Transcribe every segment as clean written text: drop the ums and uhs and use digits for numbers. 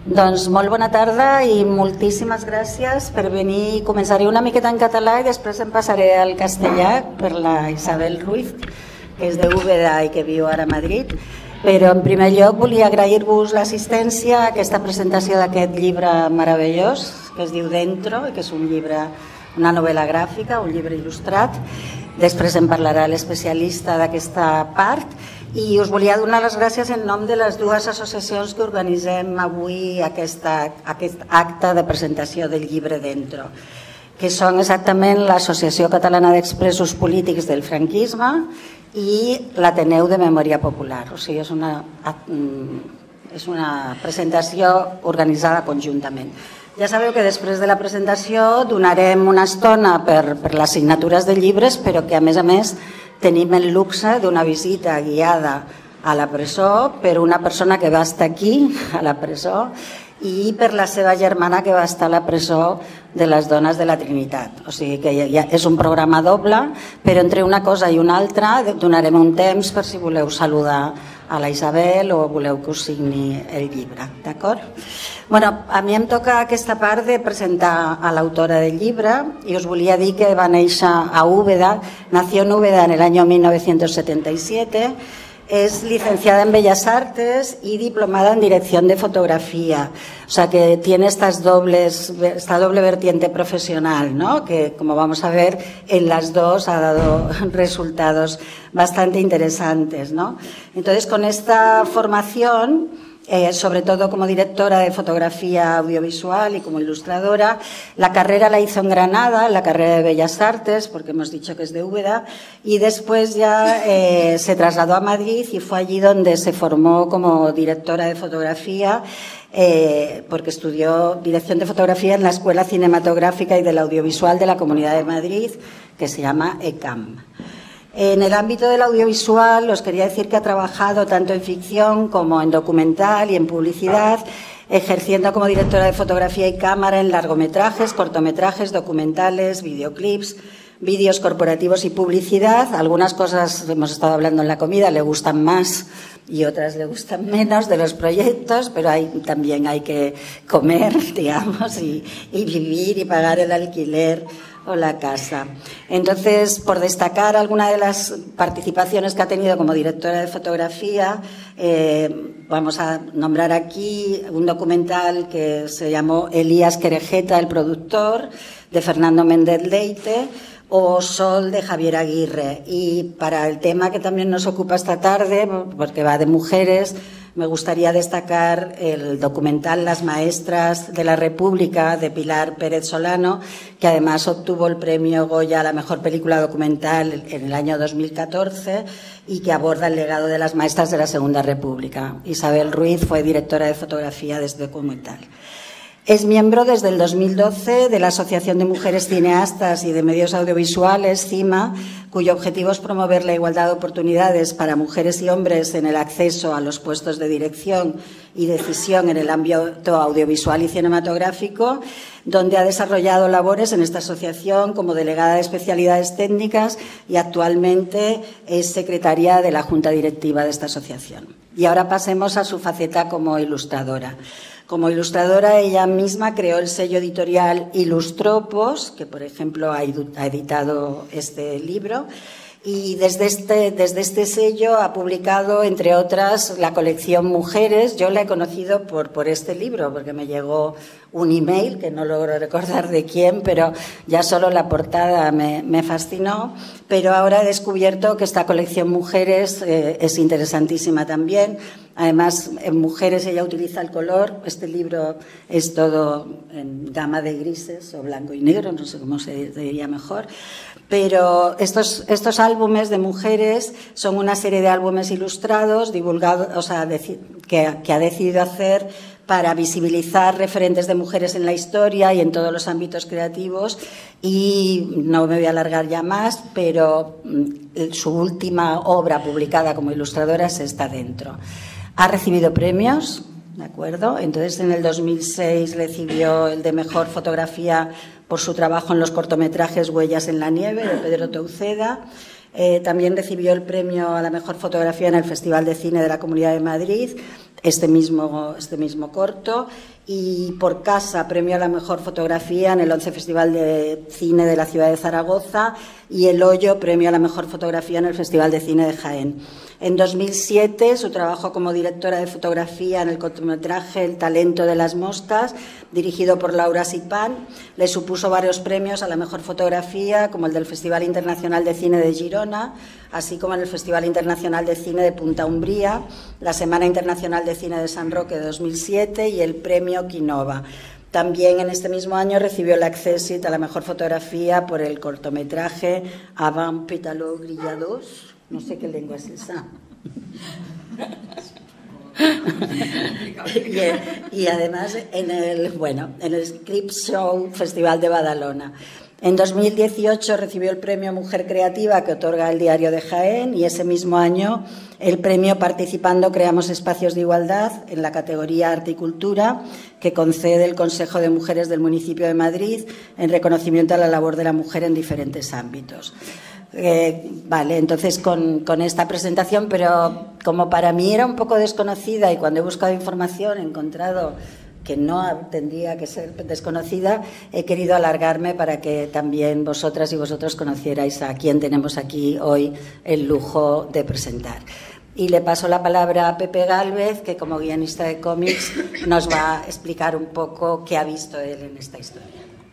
Doncs molt bona tarda i moltíssimes gràcies per venir. Començaré una miqueta en català i després em passaré al castellà per la Isabel Ruiz, que és d'Úbeda i que viu ara a Madrid. Però en primer lloc volia agrair-vos l'assistència a aquesta presentació d'aquest llibre meravellós que es diu Dentro, que és un llibre, una novel·la gràfica, un llibre il·lustrat. Després en parlarà l'especialista d'aquesta part. I us volia donar les gràcies en nom de les dues associacions que organitzem avui aquest acte de presentació del llibre Dentro, que són exactament l'Associació Catalana d'Expressos Polítics del Franquisme i l'Ateneu de Memòria Popular. O sigui, és una presentació organitzada conjuntament. Ja sabeu que després de la presentació donarem una estona per les signatures de llibres, però que a més tenim el luxe d'una visita guiada a la presó per una persona que va estar aquí, a la presó, i per la seva germana que va estar a la presó de les dones de la Trinitat. O sigui que ja és un programa doble, però entre una cosa i una altra donarem un temps per si voleu saludar a la Isabel o voleu que us signi el llibre, d'acord? Bueno, a mi em toca aquesta part de presentar a l'autora del llibre i us volia dir que va néixer a Úbeda, nació en Úbeda en el año 1977, es licenciada en Bellas Artes y diplomada en Dirección de Fotografía. O sea que tiene esta doble vertiente profesional, ¿no? Que como vamos a ver en las dos ha dado resultados bastante interesantes, ¿no? Entonces con esta formación, sobre todo como directora de fotografía audiovisual y como ilustradora, la carrera la hizo en Granada, la carrera de Bellas Artes, porque hemos dicho que es de Úbeda, y después ya se trasladó a Madrid y fue allí donde se formó como directora de fotografía, porque estudió dirección de fotografía en la Escuela Cinematográfica y del Audiovisual de la Comunidad de Madrid, que se llama ECAM. En el ámbito del audiovisual os quería decir que ha trabajado tanto en ficción como en documental y en publicidad, ejerciendo como directora de fotografía y cámara en largometrajes, cortometrajes, documentales, videoclips, vídeos corporativos y publicidad. Algunas cosas, hemos estado hablando en la comida, le gustan más y otras le gustan menos de los proyectos, pero también hay que comer, digamos, y vivir y pagar el alquiler o la casa. Entonces, por destacar alguna de las participaciones que ha tenido como directora de fotografía, vamos a nombrar aquí un documental que se llamó Elías Querejeta, el productor, de Fernando Méndez Leite, o Sol, de Javier Aguirre. Y para el tema que también nos ocupa esta tarde, porque va de mujeres, me gustaría destacar el documental Las Maestras de la República, de Pilar Pérez Solano, que además obtuvo el premio Goya a la mejor película documental en el año 2014 y que aborda el legado de las maestras de la Segunda República. Isabel Ruiz fue directora de fotografía de este documental. Es miembro desde el 2012 de la Asociación de Mujeres Cineastas y de Medios Audiovisuales, CIMA, cuyo objetivo es promover la igualdad de oportunidades para mujeres y hombres en el acceso a los puestos de dirección y decisión en el ámbito audiovisual y cinematográfico, donde ha desarrollado labores en esta asociación como delegada de especialidades técnicas y actualmente es secretaria de la Junta Directiva de esta asociación. Y ahora pasemos a su faceta como ilustradora. Como ilustradora, ella misma creó el sello editorial Ilustropos, que por ejemplo ha editado este libro, y desde este sello ha publicado, entre otras, la colección Mujeres. Yo la he conocido por este libro, porque me llegó un email, que no logro recordar de quién, pero ya solo la portada me fascinó. Pero ahora he descubierto que esta colección Mujeres es interesantísima también. Además, en Mujeres ella utiliza el color. Este libro es todo en gama de grises o blanco y negro, no sé cómo se diría mejor. Pero estos álbumes de Mujeres son una serie de álbumes ilustrados divulgados, o sea, que ha decidido hacer para visibilizar referentes de mujeres en la historia y en todos los ámbitos creativos. Y no me voy a alargar ya más, pero su última obra publicada como ilustradora es esta, Dentro. Ha recibido premios, ¿de acuerdo? Entonces, en el 2006 recibió el de Mejor Fotografía por su trabajo en los cortometrajes Huellas en la Nieve, de Pedro Touceda. También recibió el premio a la Mejor Fotografía en el Festival de Cine de la Comunidad de Madrid. este mismo corto, y por Casa, premio a la mejor fotografía en el 11 Festival de Cine de la ciudad de Zaragoza, y El Hoyo, premio a la mejor fotografía en el Festival de Cine de Jaén. En 2007, su trabajo como directora de fotografía en el cortometraje El talento de las moscas, dirigido por Laura Sipán, le supuso varios premios a la mejor fotografía, como el del Festival Internacional de Cine de Girona, así como en el Festival Internacional de Cine de Punta Umbría, la Semana Internacional de Cine de San Roque de 2007 y el premio Quinova. También en este mismo año recibió el Accessit a la mejor fotografía por el cortometraje Avant Pétalo Grillados. No sé qué lengua es esa. y además en el Script Show Festival de Badalona. En 2018 recibió el premio Mujer Creativa que otorga el Diario de Jaén, y ese mismo año el premio Participando Creamos Espacios de Igualdad en la categoría Arte y Cultura, que concede el Consejo de Mujeres del Municipio de Madrid en reconocimiento a la labor de la mujer en diferentes ámbitos. Vale, entonces con esta presentación, pero como para mí era un poco desconocida y cuando he buscado información he encontrado que no tendría que ser desconocida, he querido alargarme para que también vosotras y vosotros conocierais a quien tenemos aquí hoy el lujo de presentar. Y le paso la palabra a Pepe Gálvez, que como guionista de cómics nos va a explicar un poco qué ha visto él en esta historia.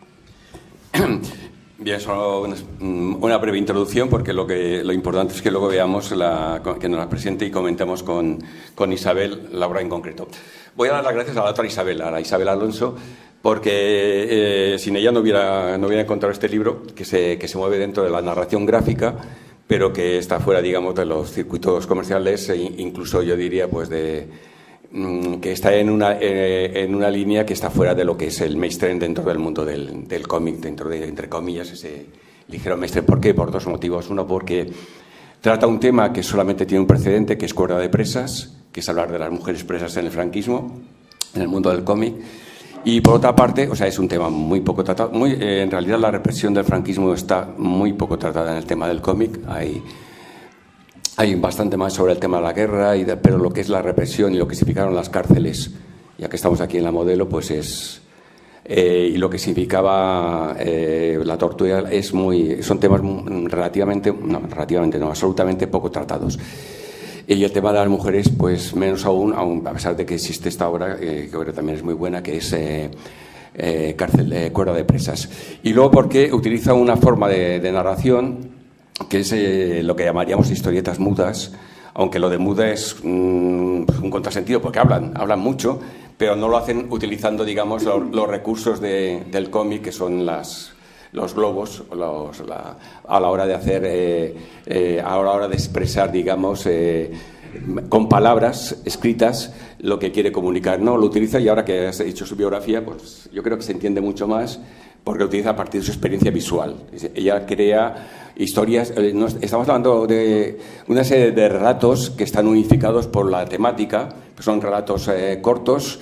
Bien, solo una breve introducción, porque lo importante es que luego veamos que nos la presente y comentemos con Isabel la obra en concreto. Voy a dar las gracias a la otra Isabel, a la Isabel Alonso, porque sin ella no hubiera encontrado este libro que se mueve dentro de la narración gráfica, pero que está fuera, digamos, de los circuitos comerciales, e incluso yo diría pues que está en una línea que está fuera de lo que es el mainstream dentro del mundo del cómic, dentro de, entre comillas, ese ligero mainstream. ¿Por qué? Por dos motivos. Uno, porque trata un tema que solamente tiene un precedente, que es Cuerda de presas, que es hablar de las mujeres presas en el franquismo, en el mundo del cómic. Y por otra parte, o sea, es un tema muy poco tratado. En realidad la represión del franquismo está muy poco tratada en el tema del cómic. Hay bastante más sobre el tema de la guerra, pero lo que es la represión y lo que significaron las cárceles, ya que estamos aquí en la Modelo, pues es... y lo que significaba la tortura son temas absolutamente poco tratados. Y el tema de las mujeres, pues menos aún a pesar de que existe esta obra, que creo que también es muy buena, que es Cuerda de presas. Y luego porque utiliza una forma de narración que es lo que llamaríamos historietas mudas, aunque lo de muda es un contrasentido, porque hablan mucho, pero no lo hacen utilizando, digamos, los recursos del cómic, que son los globos, a la hora de hacer, a la hora de expresar, digamos, con palabras escritas lo que quiere comunicar. No, lo utiliza, y ahora que has hecho su biografía, pues yo creo que se entiende mucho más, porque lo utiliza a partir de su experiencia visual. Ella crea historias, estamos hablando de una serie de relatos que están unificados por la temática, que son relatos cortos,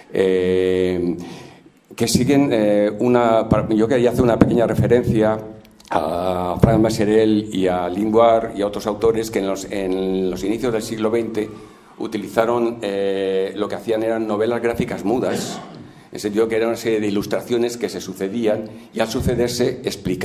que siguen yo quería hacer una pequeña referencia a Frank Masserel y a Lingard y a otros autores que en los inicios del siglo XX utilizaron, lo que hacían eran novelas gráficas mudas, en el sentido que era una serie de ilustraciones que se sucedían y al sucederse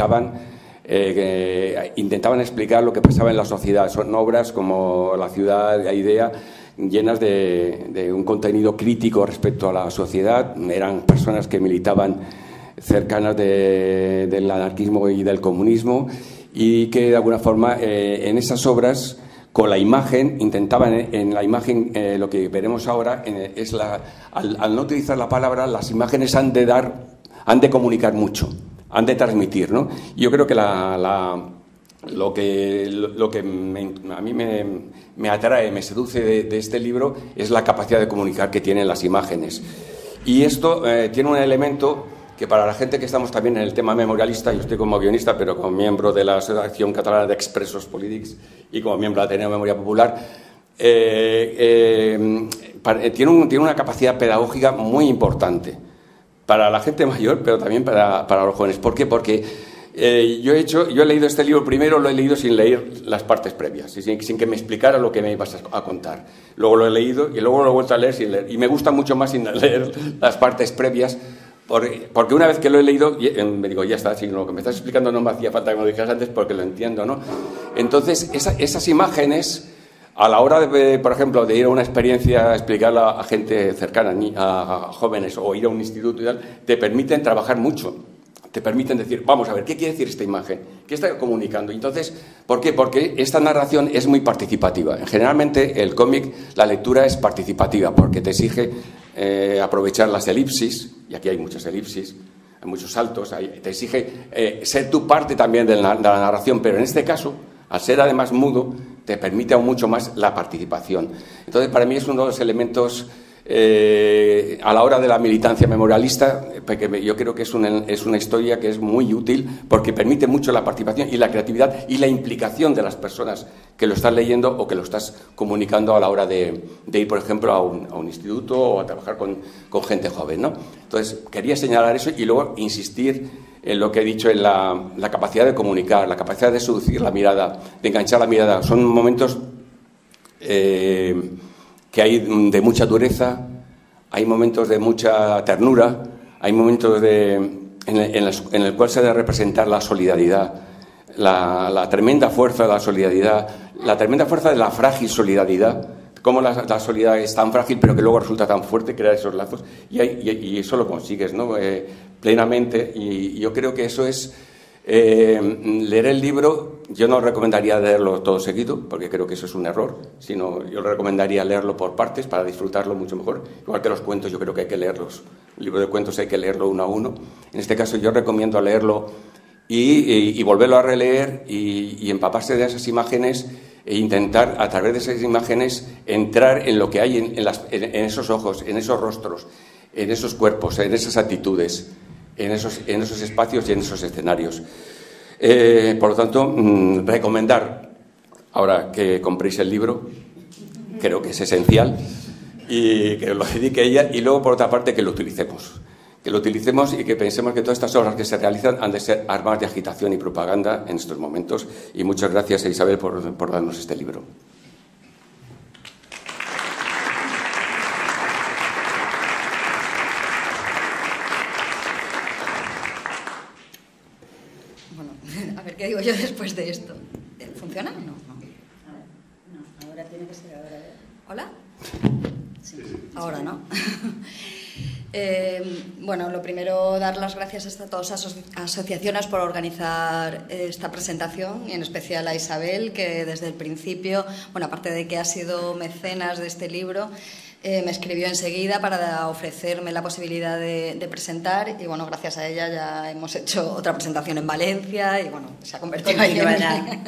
intentaban explicar lo que pasaba en la sociedad. Son obras como La ciudad, la idea, llenas de un contenido crítico respecto a la sociedad. Eran personas que militaban cercanas del anarquismo y del comunismo, y que de alguna forma en esas obras, con la imagen, intentaban en la imagen, lo que veremos ahora es al no utilizar la palabra, las imágenes han de comunicar mucho, han de transmitir, ¿no? Y yo creo que lo que a mí me atrae, me seduce de este libro es la capacidad de comunicar que tienen las imágenes. Y esto tiene un elemento que para la gente que estamos también en el tema memorialista, yo estoy como guionista, pero como miembro de la Asociación Catalana de Expressos Polítics y como miembro de Ateneo Memoria Popular, tiene una capacidad pedagógica muy importante para la gente mayor, pero también para los jóvenes. ¿Por qué? Porque Yo he leído este libro, primero lo he leído sin leer las partes previas, sin que me explicara lo que me ibas a contar. Luego lo he leído y luego lo he vuelto a leer sin leer. Y me gusta mucho más sin leer las partes previas, porque una vez que lo he leído, me digo, ya está, si lo que me estás explicando no me hacía falta que me lo dijeras antes porque lo entiendo, ¿no? Entonces, esas imágenes, a la hora de, por ejemplo, de ir a una experiencia, explicarla a gente cercana, a jóvenes, o ir a un instituto y tal, te permiten trabajar mucho. Te permiten decir, vamos a ver, ¿qué quiere decir esta imagen? ¿Qué está comunicando? Entonces, ¿por qué? Porque esta narración es muy participativa. Generalmente, el cómic, la lectura es participativa, porque te exige aprovechar las elipsis, y aquí hay muchas elipsis, hay muchos saltos, te exige ser tu parte también de la narración, pero en este caso, al ser además mudo, te permite aún mucho más la participación. Entonces, para mí es uno de los elementos a la hora de la militancia memorialista, porque yo creo que es una historia que es muy útil porque permite mucho la participación y la creatividad y la implicación de las personas que lo están leyendo o que lo estás comunicando a la hora de ir, por ejemplo, a un instituto o a trabajar con gente joven, ¿no? Entonces, quería señalar eso y luego insistir en lo que he dicho, en la capacidad de comunicar, la capacidad de seducir la mirada, de enganchar la mirada. Son momentos que hay de mucha dureza, hay momentos de mucha ternura, hay momentos en el cual se debe representar la solidaridad, la tremenda fuerza de la solidaridad, la tremenda fuerza de la frágil solidaridad, cómo la solidaridad es tan frágil pero que luego resulta tan fuerte, crear esos lazos, y eso lo consigues, ¿no? Plenamente, y yo creo que eso es... leer el libro, yo no recomendaría leerlo todo seguido, porque creo que eso es un error, sino yo recomendaría leerlo por partes para disfrutarlo mucho mejor. Igual que los cuentos, yo creo que hay que leerlos. El libro de cuentos hay que leerlo uno a uno. En este caso yo recomiendo leerlo y volverlo a releer y empaparse de esas imágenes e intentar, a través de esas imágenes, entrar en lo que hay en esos ojos, en esos rostros, en esos cuerpos, en esas actitudes, en esos espacios y en esos escenarios. Por lo tanto, recomendar, ahora que compréis el libro, creo que es esencial, y que lo dedique ella, y luego, por otra parte, que lo utilicemos. Que lo utilicemos y que pensemos que todas estas obras que se realizan han de ser armas de agitación y propaganda en estos momentos. Y muchas gracias a Isabel por darnos este libro. ¿Qué digo yo después de esto? ¿Funciona o no? No, ahora tiene que ser ahora. ¿Hola? Sí. Ahora, ¿no? Bueno, lo primero, dar las gracias a todas las asociaciones por organizar esta presentación, y en especial a Isabel, que desde el principio, bueno, aparte de que ha sido mecenas de este libro, me escribió enseguida para ofrecerme la posibilidad de presentar, y bueno, gracias a ella ya hemos hecho otra presentación en Valencia y bueno, se ha convertido en...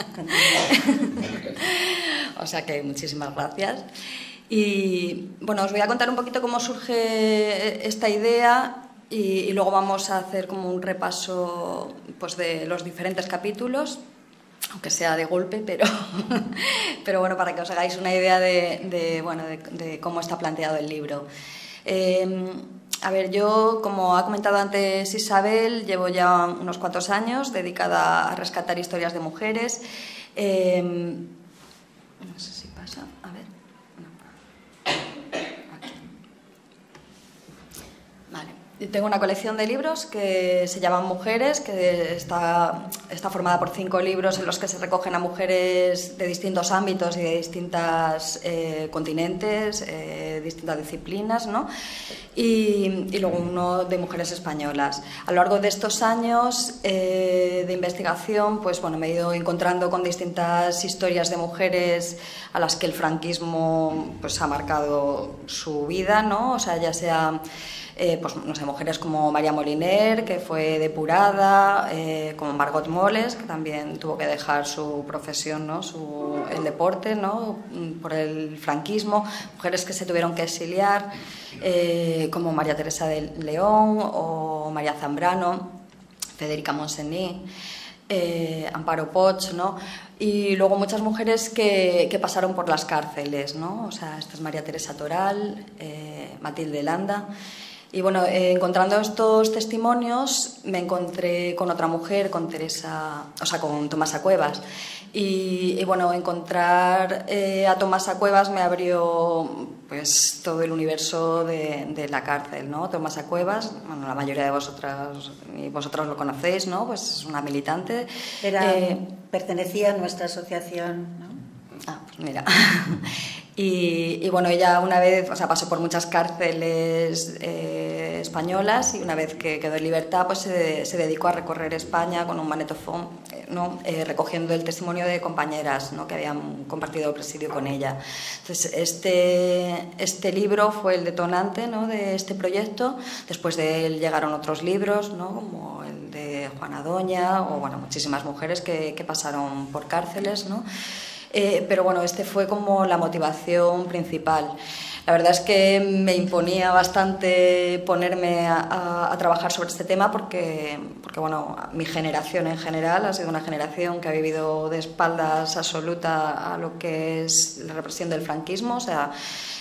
O sea que muchísimas gracias. Y bueno, os voy a contar un poquito cómo surge esta idea y luego vamos a hacer como un repaso pues, de los diferentes capítulos, aunque sea de golpe, pero bueno, para que os hagáis una idea de cómo está planteado el libro. A ver, yo, como ha comentado antes Isabel, llevo ya unos cuantos años dedicada a rescatar historias de mujeres. No sé si pasa, a ver. Aquí. Vale. Tengo una colección de libros que se llaman Mujeres, que está formada por 5 libros en los que se recogen a mujeres de distintos ámbitos y de distintos continentes, distintas disciplinas, ¿no? Y luego uno de mujeres españolas. A lo largo de estos años de investigación, pues bueno, me he ido encontrando con distintas historias de mujeres a las que el franquismo pues ha marcado su vida, ¿no? O sea, ya sea pues no sé, mujeres como María Moliner, que fue depurada, como Margot Moles, que también tuvo que dejar su profesión, ¿no? El deporte, ¿no? Por el franquismo, mujeres que se tuvieron que exiliar, como María Teresa de León o María Zambrano, Federica Montseny, Amparo Poch, ¿no? Y luego muchas mujeres que pasaron por las cárceles, ¿no? O sea, esta es María Teresa Toral, Matilde Landa. Y bueno, encontrando estos testimonios me encontré con otra mujer, con Teresa, o sea, con Tomasa Cuevas. Y bueno, encontrar a Tomasa Cuevas me abrió pues todo el universo de la cárcel, ¿no? Tomasa Cuevas, bueno, la mayoría de vosotros lo conocéis, ¿no? Pues es una militante. Pertenecía a nuestra asociación, ¿no? Ah, pues mira. Y bueno, ella una vez, o sea, pasó por muchas cárceles españolas, y una vez que quedó en libertad, pues se dedicó a recorrer España con un manetofón, ¿no? Recogiendo el testimonio de compañeras, ¿no? Que habían compartido presidio con ella. Entonces, este libro fue el detonante, ¿no? De este proyecto. Después de él llegaron otros libros, ¿no? Como el de Juana Doña, o bueno, muchísimas mujeres que pasaron por cárceles, ¿no? Pero bueno, este fue como la motivación principal. La verdad es que me imponía bastante ponerme a trabajar sobre este tema porque bueno, mi generación en general ha sido una generación que ha vivido de espaldas absoluta a lo que es la represión del franquismo. O sea,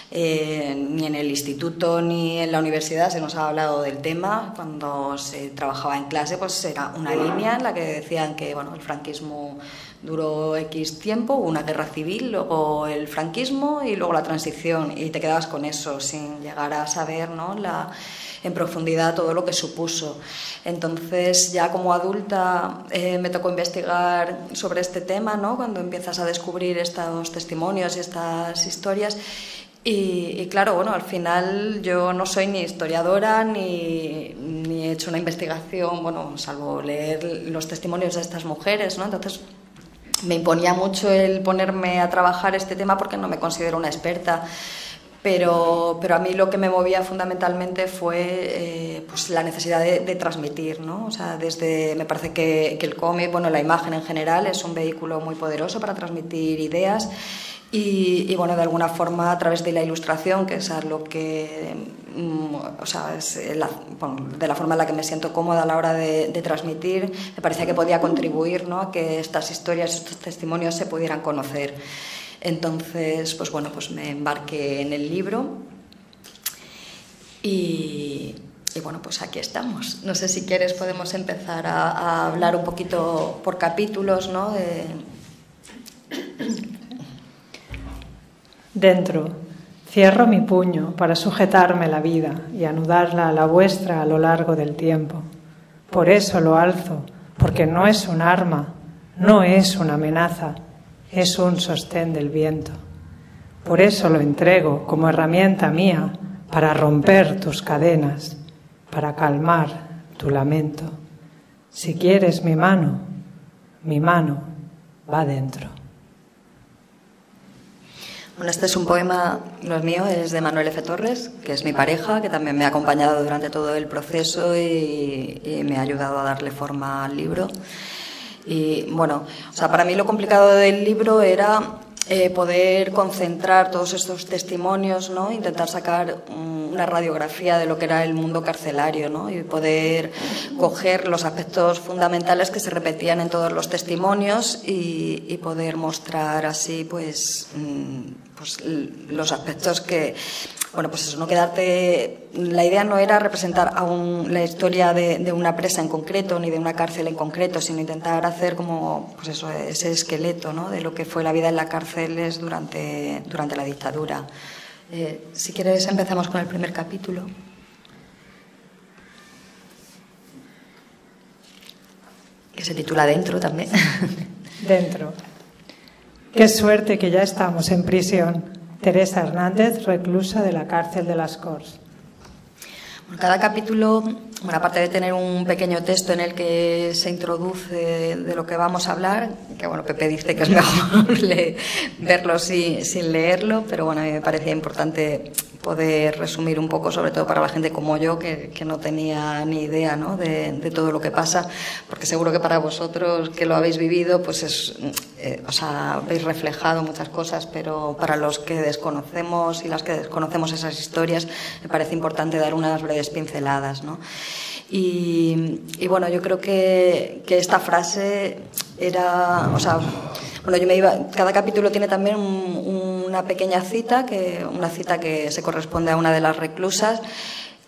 ni en el instituto ni en la universidad se nos ha hablado del tema. Cuando se trabajaba en clase, pues era una línea en la que decían que bueno, el franquismo duró X tiempo, hubo una guerra civil, luego el franquismo y luego la transición, y te quedabas con eso sin llegar a saber, ¿no? En profundidad todo lo que supuso. Entonces, ya como adulta me tocó investigar sobre este tema, ¿no? Cuando empiezas a descubrir estos testimonios y estas historias. Y claro, bueno, al final yo no soy ni historiadora ni he hecho una investigación, bueno, salvo leer los testimonios de estas mujeres, ¿no? Entonces me imponía mucho el ponerme a trabajar este tema porque no me considero una experta. Pero a mí lo que me movía fundamentalmente fue pues la necesidad de transmitir, ¿no? O sea, me parece que el cómic, bueno, la imagen en general es un vehículo muy poderoso para transmitir ideas. Y bueno, de alguna forma a través de la ilustración, que es lo que, o sea, es de la forma en la que me siento cómoda a la hora de transmitir, me parecía que podía contribuir, ¿no? A que estas historias, estos testimonios se pudieran conocer. Entonces, pues bueno, pues me embarqué en el libro y bueno, pues aquí estamos. No sé si quieres podemos empezar a hablar un poquito por capítulos, ¿no? Dentro, cierro mi puño para sujetarme la vida y anudarla a la vuestra a lo largo del tiempo. Por eso lo alzo, porque no es un arma, no es una amenaza, es un sostén del viento. Por eso lo entrego como herramienta mía para romper tus cadenas, para calmar tu lamento. Si quieres mi mano va dentro. Bueno, este es un poema, no es mío, es de Manuel F. Torres, que es mi pareja, que también me ha acompañado durante todo el proceso y me ha ayudado a darle forma al libro. Y bueno, o sea, para mí lo complicado del libro era poder concentrar todos estos testimonios, ¿no? Intentar sacar una radiografía de lo que era el mundo carcelario, ¿no? Y poder coger los aspectos fundamentales que se repetían en todos los testimonios y poder mostrar así pues los aspectos que, bueno, pues eso, no quedarte. La idea no era representar la historia de una presa en concreto ni de una cárcel en concreto, sino intentar hacer como, pues eso, ese esqueleto, ¿no? De lo que fue la vida en las cárceles durante la dictadura. Si quieres empezamos con el primer capítulo. Que se titula Dentro también. Dentro. Qué suerte que ya estamos en prisión. Teresa Hernández, reclusa de la cárcel de las Corts. Bueno, cada capítulo, bueno, aparte de tener un pequeño texto en el que se introduce de lo que vamos a hablar, que bueno, Pepe dice que es mejor verlo sin leerlo, pero bueno, a mí me parecía importante poder resumir un poco, sobre todo para la gente como yo, que no tenía ni idea, ¿no? de todo lo que pasa, porque seguro que para vosotros que lo habéis vivido, pues o sea, habéis reflejado muchas cosas, pero para los que desconocemos y las que desconocemos esas historias, me parece importante dar unas breves pinceladas, ¿no? Y bueno, yo creo que esta frase era, o sea, bueno, cada capítulo tiene también una pequeña cita, una cita que se corresponde a una de las reclusas,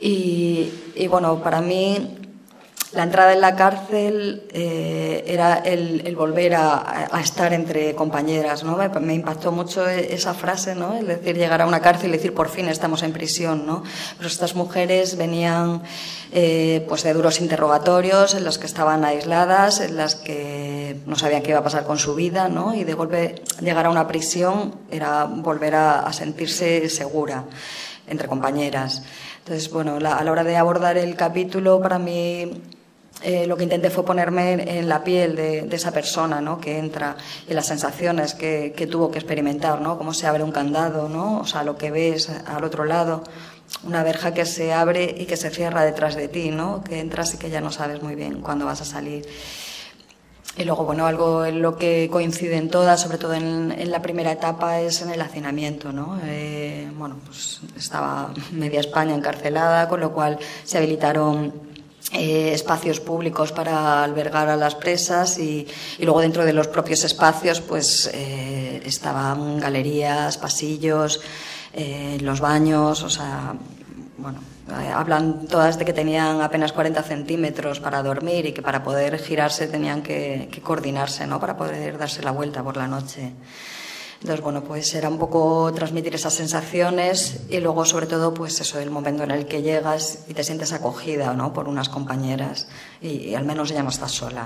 Y bueno, para mí la entrada en la cárcel era el volver a estar entre compañeras, ¿no? Me impactó mucho esa frase, ¿no? Es decir, llegar a una cárcel y decir, por fin estamos en prisión, ¿no? Pero estas mujeres venían pues de duros interrogatorios en los que estaban aisladas, en las que no sabían qué iba a pasar con su vida, ¿no? Y de golpe llegar a una prisión era volver a sentirse segura entre compañeras. Entonces, bueno, a la hora de abordar el capítulo, para mí lo que intenté fue ponerme en la piel de esa persona, ¿no? Que entra, y las sensaciones que tuvo que experimentar, ¿no? Cómo se abre un candado, ¿no? O sea, lo que ves al otro lado, una verja que se abre y que se cierra detrás de ti, ¿no? Que entras y que ya no sabes muy bien cuándo vas a salir. Y luego, bueno, algo en lo que coinciden todas, sobre todo en la primera etapa, es en el hacinamiento, ¿no? Bueno, pues estaba media España encarcelada, con lo cual se habilitaron espacios públicos para albergar a las presas y luego dentro de los propios espacios pues estaban galerías, pasillos, los baños, o sea, bueno, hablan todas de que tenían apenas 40 centímetros para dormir y que para poder girarse tenían que coordinarse, ¿no? Para poder darse la vuelta por la noche. Entonces, bueno, pues era un poco transmitir esas sensaciones y luego, sobre todo, pues eso, el momento en el que llegas y te sientes acogida, ¿no? Por unas compañeras y al menos ya no estás sola.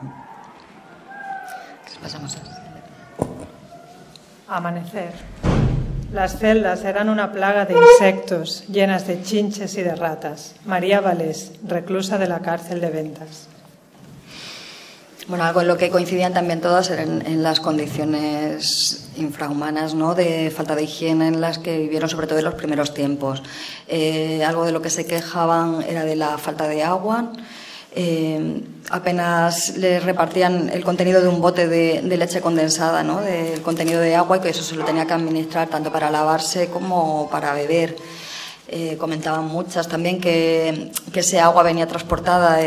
Pasamos a... Amanecer. Las celdas eran una plaga de insectos, llenas de chinches y de ratas. María Valés, reclusa de la cárcel de Ventas. Bueno, algo en lo que coincidían también todas en las condiciones infrahumanas, ¿no? De falta de higiene en las que vivieron, sobre todo en los primeros tiempos. Algo de lo que se quejaban era de la falta de agua. Apenas les repartían el contenido de un bote de leche condensada, ¿no? Del contenido de agua, y que eso se lo tenía que administrar tanto para lavarse como para beber. Comentaban muchas también que ese agua venía transportada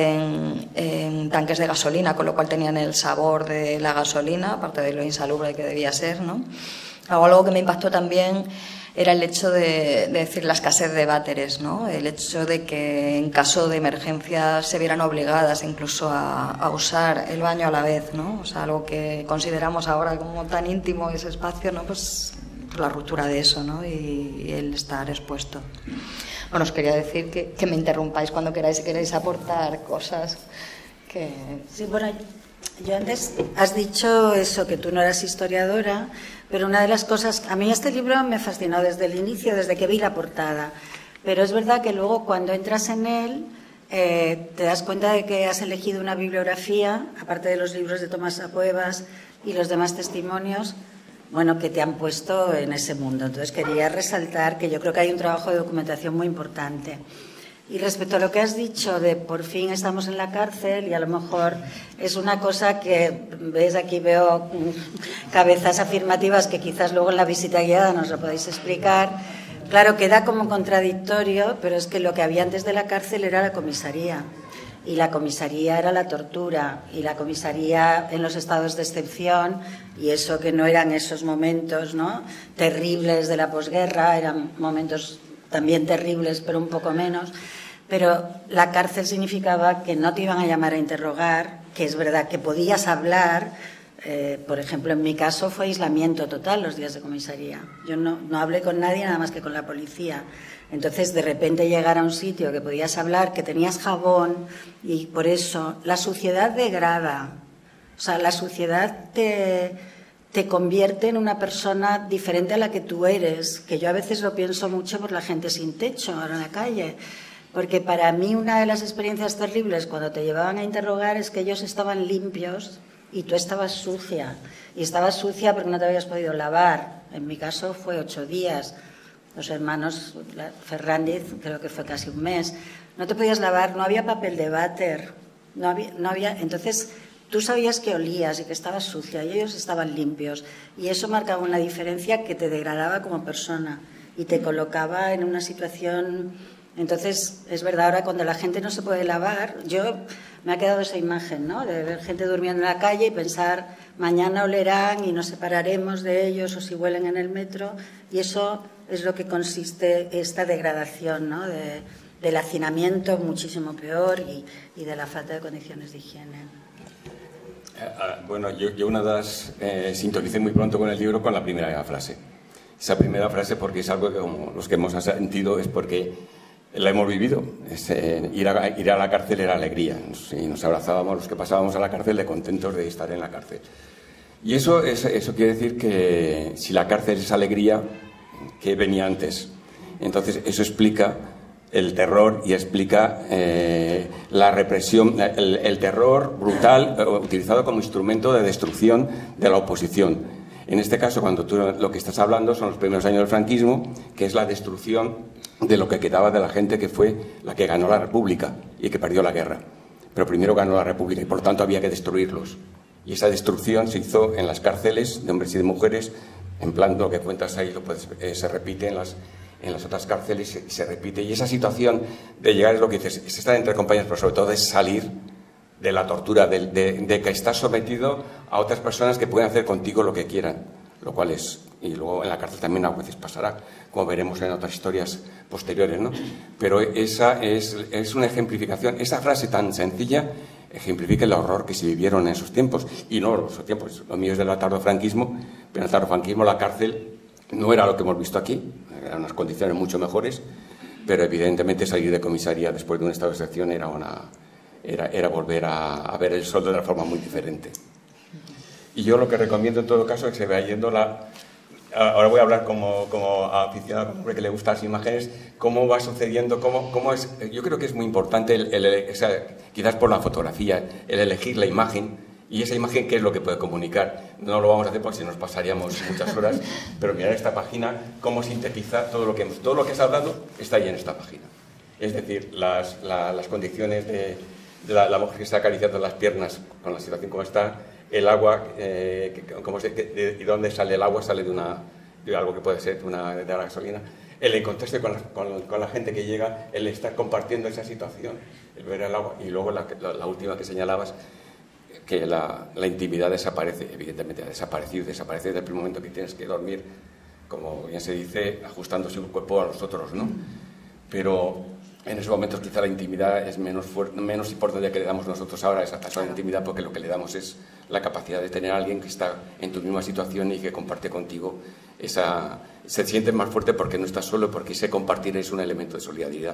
en tanques de gasolina, con lo cual tenían el sabor de la gasolina, aparte de lo insalubre que debía ser, ¿no? Algo que me impactó también era el hecho de decir la escasez de váteres, ¿no? El hecho de que en caso de emergencia se vieran obligadas incluso a usar el baño a la vez, ¿no? O sea, algo que consideramos ahora como tan íntimo ese espacio, ¿no? Pues la ruptura de eso, ¿no? Y el estar expuesto. Bueno, os quería decir que me interrumpáis cuando queráis aportar cosas que... Sí, bueno, yo antes has dicho eso, que tú no eras historiadora, pero una de las cosas... A mí este libro me fascinó desde el inicio, desde que vi la portada, pero es verdad que luego cuando entras en él te das cuenta de que has elegido una bibliografía, aparte de los libros de Tomás Cuevas y los demás testimonios, bueno, que te han puesto en ese mundo. Entonces quería resaltar que yo creo que hay un trabajo de documentación muy importante. Y respecto a lo que has dicho de por fin estamos en la cárcel, y a lo mejor es una cosa que, ves, aquí veo cabezas afirmativas que quizás luego en la visita guiada nos lo podéis explicar. Claro, queda como contradictorio, pero es que lo que había antes de la cárcel era la comisaría. Y la comisaría era la tortura, y la comisaría en los estados de excepción, y eso que no eran esos momentos, ¿no?, terribles de la posguerra, eran momentos también terribles, pero un poco menos. Pero la cárcel significaba que no te iban a llamar a interrogar, que es verdad que podías hablar. Por ejemplo, en mi caso fue aislamiento total los días de comisaría. Yo no hablé con nadie nada más que con la policía. Entonces, de repente llegar a un sitio que podías hablar, que tenías jabón, y por eso la suciedad degrada. O sea, la suciedad te convierte en una persona diferente a la que tú eres, que yo a veces lo pienso mucho por la gente sin techo ahora en la calle. Porque para mí una de las experiencias terribles cuando te llevaban a interrogar es que ellos estaban limpios y tú estabas sucia. Y estabas sucia porque no te habías podido lavar. En mi caso fue 8 días. Los hermanos Fernández, creo que fue casi un mes. No te podías lavar, no había papel de váter. No había. Entonces tú sabías que olías y que estabas sucia y ellos estaban limpios. Y eso marcaba una diferencia que te degradaba como persona y te colocaba en una situación... Entonces, es verdad, ahora cuando la gente no se puede lavar, me ha quedado esa imagen, ¿no?, de ver gente durmiendo en la calle y pensar, mañana olerán y nos separaremos de ellos, o si huelen en el metro, y eso es lo que consiste esta degradación, ¿no?, del hacinamiento muchísimo peor y de la falta de condiciones de higiene. Bueno, yo una de las sintonicé muy pronto con el libro con la primera frase. Esa primera frase, porque es algo que como los que hemos sentido es porque la hemos vivido. Ir a la cárcel era alegría. Nos abrazábamos los que pasábamos a la cárcel de contentos de estar en la cárcel. Y eso quiere decir que si la cárcel es alegría, ¿qué venía antes? Entonces eso explica el terror y explica la represión, el terror brutal utilizado como instrumento de destrucción de la oposición. En este caso, cuando tú lo que estás hablando son los primeros años del franquismo, que es la destrucción de lo que quedaba de la gente que fue la que ganó la República y que perdió la guerra. Pero primero ganó la República y por lo tanto había que destruirlos. Y esa destrucción se hizo en las cárceles de hombres y de mujeres, en plan lo que cuentas ahí se repite en las otras cárceles y se repite. Y esa situación de llegar es lo que dices, es estar entre compañeros, pero sobre todo es salir de la tortura, de que estás sometido a otras personas que pueden hacer contigo lo que quieran, lo cual es, y luego en la cárcel también a veces pasará, como veremos en otras historias posteriores, ¿no? Pero esa es una ejemplificación, esa frase tan sencilla ejemplifica el horror que se vivieron en esos tiempos, y no esos tiempos, lo mío es del tardofranquismo, pero en el tardofranquismo la cárcel no era lo que hemos visto aquí, eran unas condiciones mucho mejores, pero evidentemente salir de comisaría después de un estado de excepción era volver a ver el sol de una forma muy diferente. Y yo lo que recomiendo en todo caso es que se vaya yendo ahora voy a hablar como aficionado, como hombre que le gustan las imágenes, cómo va sucediendo, cómo es. Yo creo que es muy importante, quizás por la fotografía, el elegir la imagen, y esa imagen qué es lo que puede comunicar. No lo vamos a hacer porque si nos pasaríamos muchas horas, pero mirar esta página, cómo sintetiza todo lo que has hablado, está ahí en esta página. Es decir, las condiciones de la mujer que está acariciando las piernas con la situación como está, el agua, y dónde sale el agua, sale de algo que puede ser de la gasolina, el encontrarse con la gente que llega, el estar compartiendo esa situación, el ver el agua, y luego la última que señalabas, que la intimidad desaparece, evidentemente ha desaparecido desde el primer momento que tienes que dormir, como bien se dice, ajustándose un cuerpo a los otros, ¿no? Pero en esos momentos quizá la intimidad es menos importante que le damos nosotros ahora a esa intimidad, porque lo que le damos es la capacidad de tener a alguien que está en tu misma situación y que comparte contigo se siente más fuerte porque no estás solo, porque ese compartir es un elemento de solidaridad.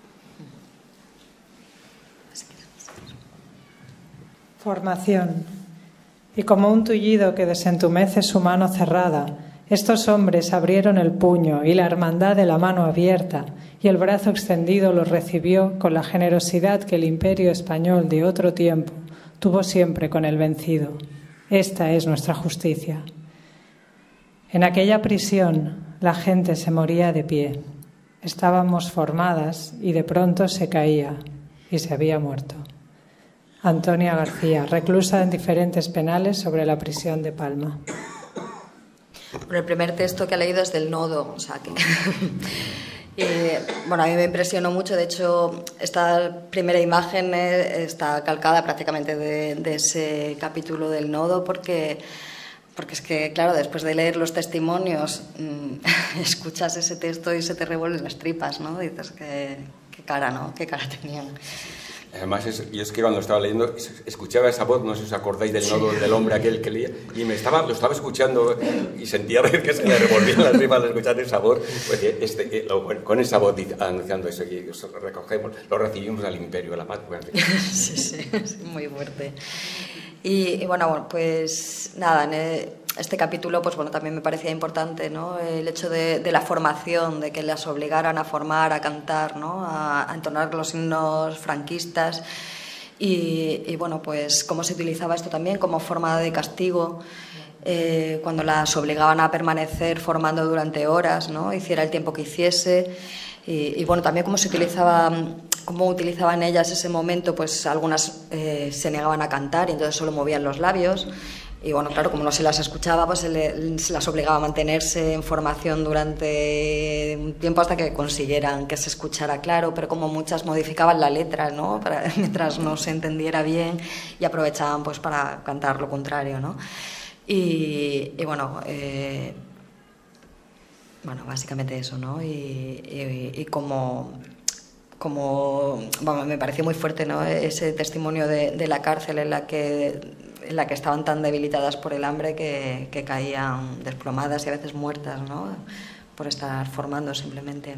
Formación. Y como un tullido que desentumece su mano cerrada, estos hombres abrieron el puño y la hermandad de la mano abierta y el brazo extendido los recibió con la generosidad que el imperio español de otro tiempo tuvo siempre con el vencido. Esta es nuestra justicia. En aquella prisión la gente se moría de pie. Estábamos formadas y de pronto se caía y se había muerto. Antonia García, reclusa en diferentes penales sobre la prisión de Palma. Bueno, el primer texto que ha leído es del Nodo, o sea que... bueno, a mí me impresionó mucho, de hecho, esta primera imagen está calcada prácticamente de ese capítulo del Nodo, porque es que, claro, después de leer los testimonios, escuchas ese texto y se te revuelven las tripas, ¿no? Dices, qué cara, ¿no? Qué cara tenían. Además, yo es que cuando estaba leyendo, escuchaba esa voz, no sé si os acordáis del nodo del hombre aquel que leía, y lo estaba escuchando y sentía que se me revolvían las tripas al escuchar esa voz, porque con esa voz anunciando eso, y lo recibimos al imperio, a la paz. Sí, muy fuerte. Y bueno, pues nada, en este capítulo pues bueno, también me parecía importante, ¿no? El hecho de la formación, de que las obligaran a formar, a cantar, ¿no? A entonar los himnos franquistas y bueno, pues cómo se utilizaba esto también como forma de castigo, cuando las obligaban a permanecer formando durante horas, ¿no? Hiciera el tiempo que hiciese y bueno, también cómo utilizaban ellas ese momento, pues algunas se negaban a cantar y entonces solo movían los labios. Y bueno, claro, como no se las escuchaba, pues se las obligaba a mantenerse en formación durante un tiempo hasta que consiguieran que se escuchara claro, pero como muchas modificaban la letra, ¿no? Mientras no se entendiera bien y aprovechaban pues para cantar lo contrario, ¿no? Y bueno, básicamente eso, ¿no? Y como me pareció muy fuerte, ¿no? Ese testimonio de la cárcel en la que estaban tan debilitadas por el hambre que caían desplomadas y a veces muertas, ¿no? Por estar formando simplemente.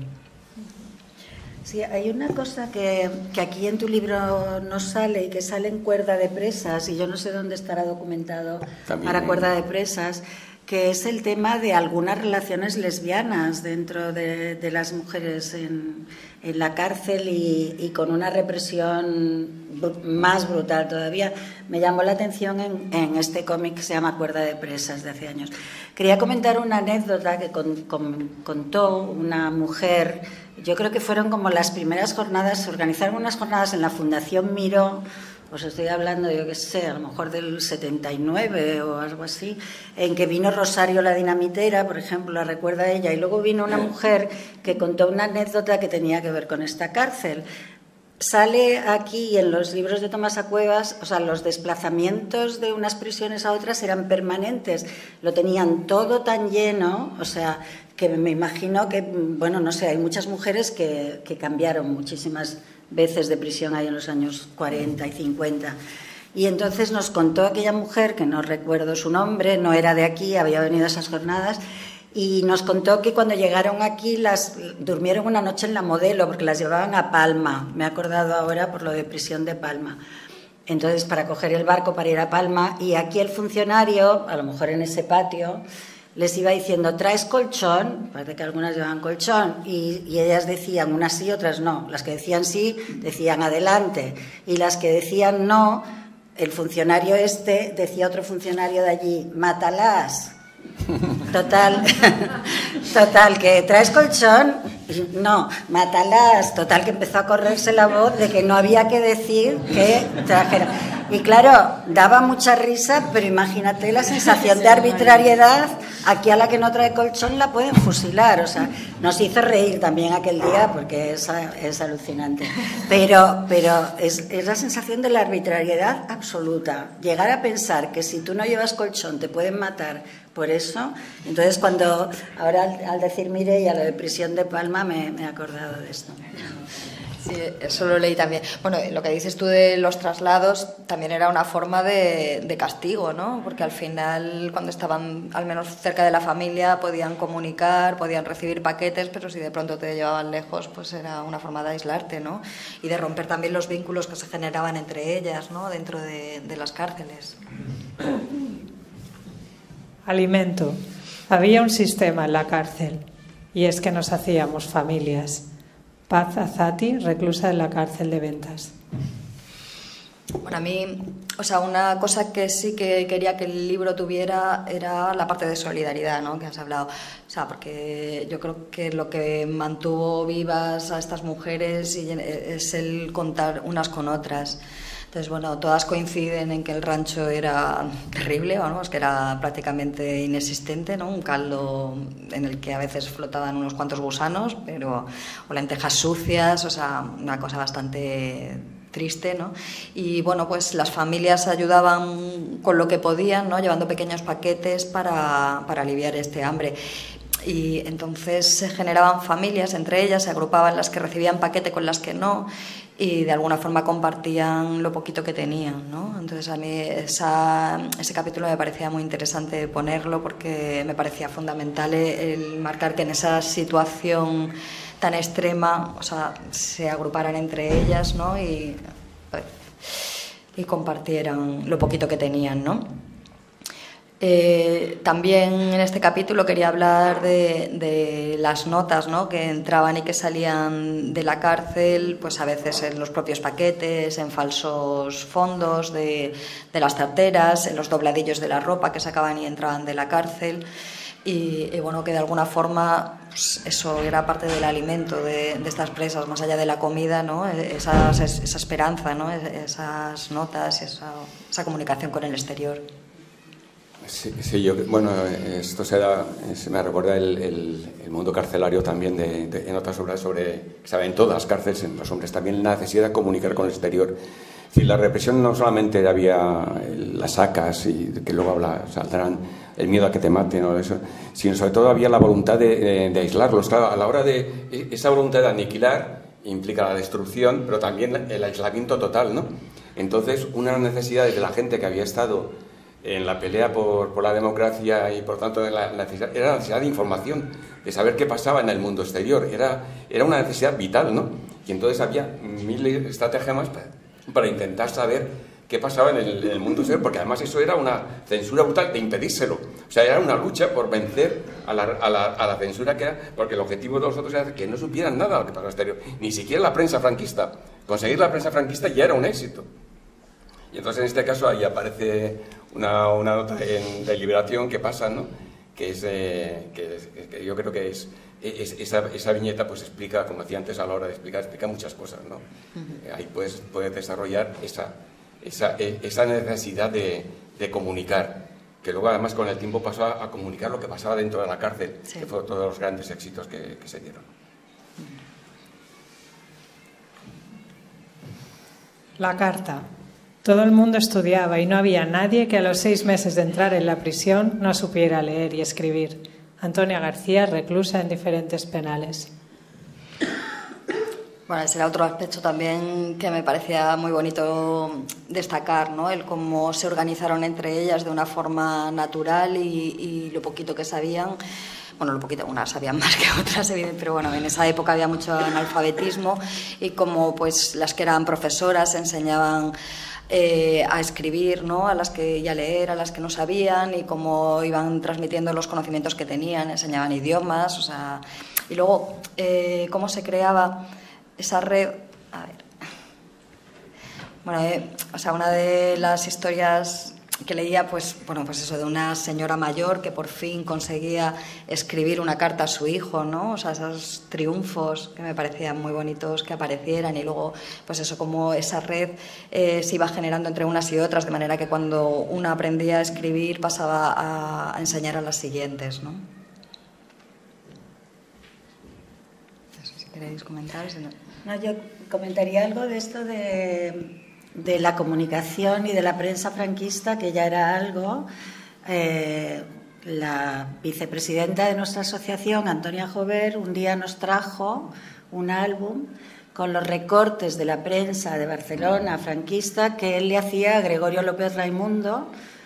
Sí, hay una cosa que aquí en tu libro no sale y que sale en Cuerda de Presas, y yo no sé dónde estará documentado también para Cuerda de Presas, que es el tema de algunas relaciones lesbianas dentro de las mujeres en la cárcel y con una represión más brutal todavía. Me llamó la atención en este cómic que se llama Cuerda de Presas, de hace años. Quería comentar una anécdota que contó una mujer. Yo creo que fueron como las primeras jornadas, se organizaron unas jornadas en la Fundación Miró. Os estoy hablando, yo qué sé, a lo mejor del 79 o algo así, en que vino Rosario la Dinamitera, por ejemplo, la recuerda ella, y luego vino una mujer que contó una anécdota que tenía que ver con esta cárcel. Sale aquí en los libros de Tomás A. Cuevas, o sea, los desplazamientos de unas prisiones a otras eran permanentes, lo tenían todo tan lleno, o sea, que me imagino que, bueno, no sé, hay muchas mujeres que cambiaron muchísimas veces de prisión ahí en los años 40 y 50. Y entonces nos contó aquella mujer, que no recuerdo su nombre, no era de aquí, había venido a esas jornadas, y nos contó que cuando llegaron aquí las durmieron una noche en la Modelo, porque las llevaban a Palma. Me he acordado ahora por lo de prisión de Palma. Entonces, para coger el barco para ir a Palma, y aquí el funcionario, a lo mejor en ese patio, les iba diciendo, ¿traes colchón? Parece que algunas llevaban colchón, y ellas decían, unas sí, otras no. Las que decían sí, decían adelante, y las que decían no, el funcionario decía a otro funcionario de allí, mátalas. Total, que ¿traes colchón? No, mátalas. Total, que empezó a correrse la voz de que no había que decir que trajera. Y claro, daba mucha risa, pero imagínate la sensación de arbitrariedad. Aquí a la que no trae colchón la pueden fusilar. O sea, nos hizo reír también aquel día porque es alucinante. Pero es la sensación de la arbitrariedad absoluta. Llegar a pensar que si tú no llevas colchón te pueden matar por eso. Entonces, ahora al decir Mireia lo de prisión de Palma, me he acordado de esto. Sí, eso lo leí también. Bueno, lo que dices tú de los traslados también era una forma de castigo, ¿no? Porque al final, cuando estaban al menos cerca de la familia, podían comunicar, podían recibir paquetes, pero si de pronto te llevaban lejos, pues era una forma de aislarte, ¿no? Y de romper también los vínculos que se generaban entre ellas, ¿no? Dentro de las cárceles. Alimento. Había un sistema en la cárcel, y es que nos hacíamos familias. Paz Azati, reclusa en la cárcel de Ventas. Bueno, a mí, o sea, una cosa que sí que quería que el libro tuviera era la parte de solidaridad, ¿no? Que has hablado. O sea, porque yo creo que lo que mantuvo vivas a estas mujeres es el contar unas con otras. Entonces, bueno, todas coinciden en que el rancho era terrible, vamos, que era prácticamente inexistente, ¿no? Un caldo en el que a veces flotaban unos cuantos gusanos, o lentejas sucias, o sea, una cosa bastante triste, ¿no? Y bueno, pues las familias ayudaban con lo que podían, ¿no? Llevando pequeños paquetes para aliviar este hambre. Y entonces se generaban familias entre ellas, se agrupaban las que recibían paquete con las que no, y de alguna forma compartían lo poquito que tenían, ¿no? Entonces a mí ese capítulo me parecía muy interesante ponerlo, porque me parecía fundamental el marcar que en esa situación tan extrema, o sea, se agruparan entre ellas, ¿no? Y compartieran lo poquito que tenían, ¿no? También en este capítulo quería hablar de las notas, ¿no? Que entraban y que salían de la cárcel, pues a veces en los propios paquetes, en falsos fondos de las tarteras, en los dobladillos de la ropa que sacaban y entraban de la cárcel. Y bueno, que de alguna forma pues eso era parte del alimento de estas presas, más allá de la comida, ¿no? Esa esperanza, ¿no? Esas notas, esa comunicación con el exterior. Sí, bueno, esto me recuerda el mundo carcelario también en otras obras que saben todas las cárceles, en los hombres también la necesidad de comunicar con el exterior. Es decir, la represión no solamente había las sacas y que luego saldrán el miedo a que te maten o eso, sino sobre todo había la voluntad de aislarlos. Claro, a la hora de esa voluntad de aniquilar implica la destrucción, pero también el aislamiento total, ¿no? Entonces, una necesidad de la gente que había estado en la pelea por la democracia y, por tanto, era la necesidad de información, de saber qué pasaba en el mundo exterior. Era una necesidad vital, ¿no? Y entonces había mil estratagemas para intentar saber qué pasaba en el mundo exterior, porque además eso era una censura brutal de impedírselo. O sea, era una lucha por vencer a la censura que era, porque el objetivo de los otros era que no supieran nada de lo que pasaba en el exterior, ni siquiera la prensa franquista. Conseguir la prensa franquista ya era un éxito. Y entonces en este caso ahí aparece una nota de Liberación que pasa, ¿no? Que yo creo que esa viñeta pues explica, como decía antes a la hora de explica muchas cosas, ¿no? Ahí puedes desarrollar esa necesidad de comunicar, que luego además con el tiempo pasó a comunicar lo que pasaba dentro de la cárcel, sí, que fue todos los grandes éxitos que se dieron. La carta. Todo el mundo estudiaba y no había nadie que a los 6 meses de entrar en la prisión no supiera leer y escribir. Antonia García, reclusa en diferentes penales. Bueno, ese era otro aspecto también que me parecía muy bonito destacar, ¿no? El cómo se organizaron entre ellas de una forma natural y lo poquito que sabían. Bueno, lo poquito, unas sabían más que otras, pero bueno, en esa época había mucho analfabetismo y como pues las que eran profesoras enseñaban a escribir, ¿no? A las que ya leer, a las que no sabían, y cómo iban transmitiendo los conocimientos que tenían, enseñaban idiomas, o sea, y luego cómo se creaba esa red. A ver, bueno, o sea, una de las historias que leía, pues eso, de una señora mayor que por fin conseguía escribir una carta a su hijo, ¿no? O sea, esos triunfos que me parecían muy bonitos que aparecieran, y luego, pues eso, como esa red se iba generando entre unas y otras, de manera que cuando una aprendía a escribir pasaba a enseñar a las siguientes, ¿no? No sé si queréis comentar. No, yo comentaría algo de esto de la comunicación y de la prensa franquista, que ya era algo. La vicepresidenta de nuestra asociación, Antonia Jover, un día nos trajo un álbum con los recortes de la prensa de Barcelona franquista que él le hacía a Gregorio López Raimundo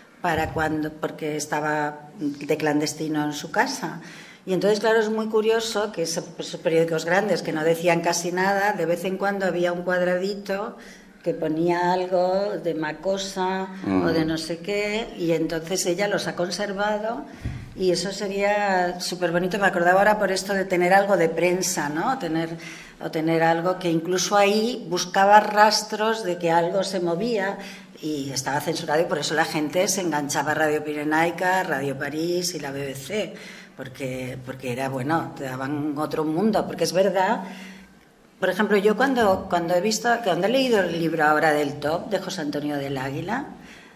porque estaba de clandestino en su casa. Y entonces, claro, es muy curioso que esos periódicos grandes que no decían casi nada, de vez en cuando había un cuadradito que ponía algo de Macosa o de no sé qué, y entonces ella los ha conservado, y eso sería súper bonito. Me acordaba ahora por esto de tener algo de prensa, ¿no? Tener algo que incluso ahí buscaba rastros de que algo se movía, y estaba censurado, y por eso la gente se enganchaba a Radio Pirenaica, Radio París y la BBC, porque era, bueno, te daban otro mundo, porque es verdad. Por ejemplo, yo cuando he leído el libro ahora del Top, de José Antonio del Águila,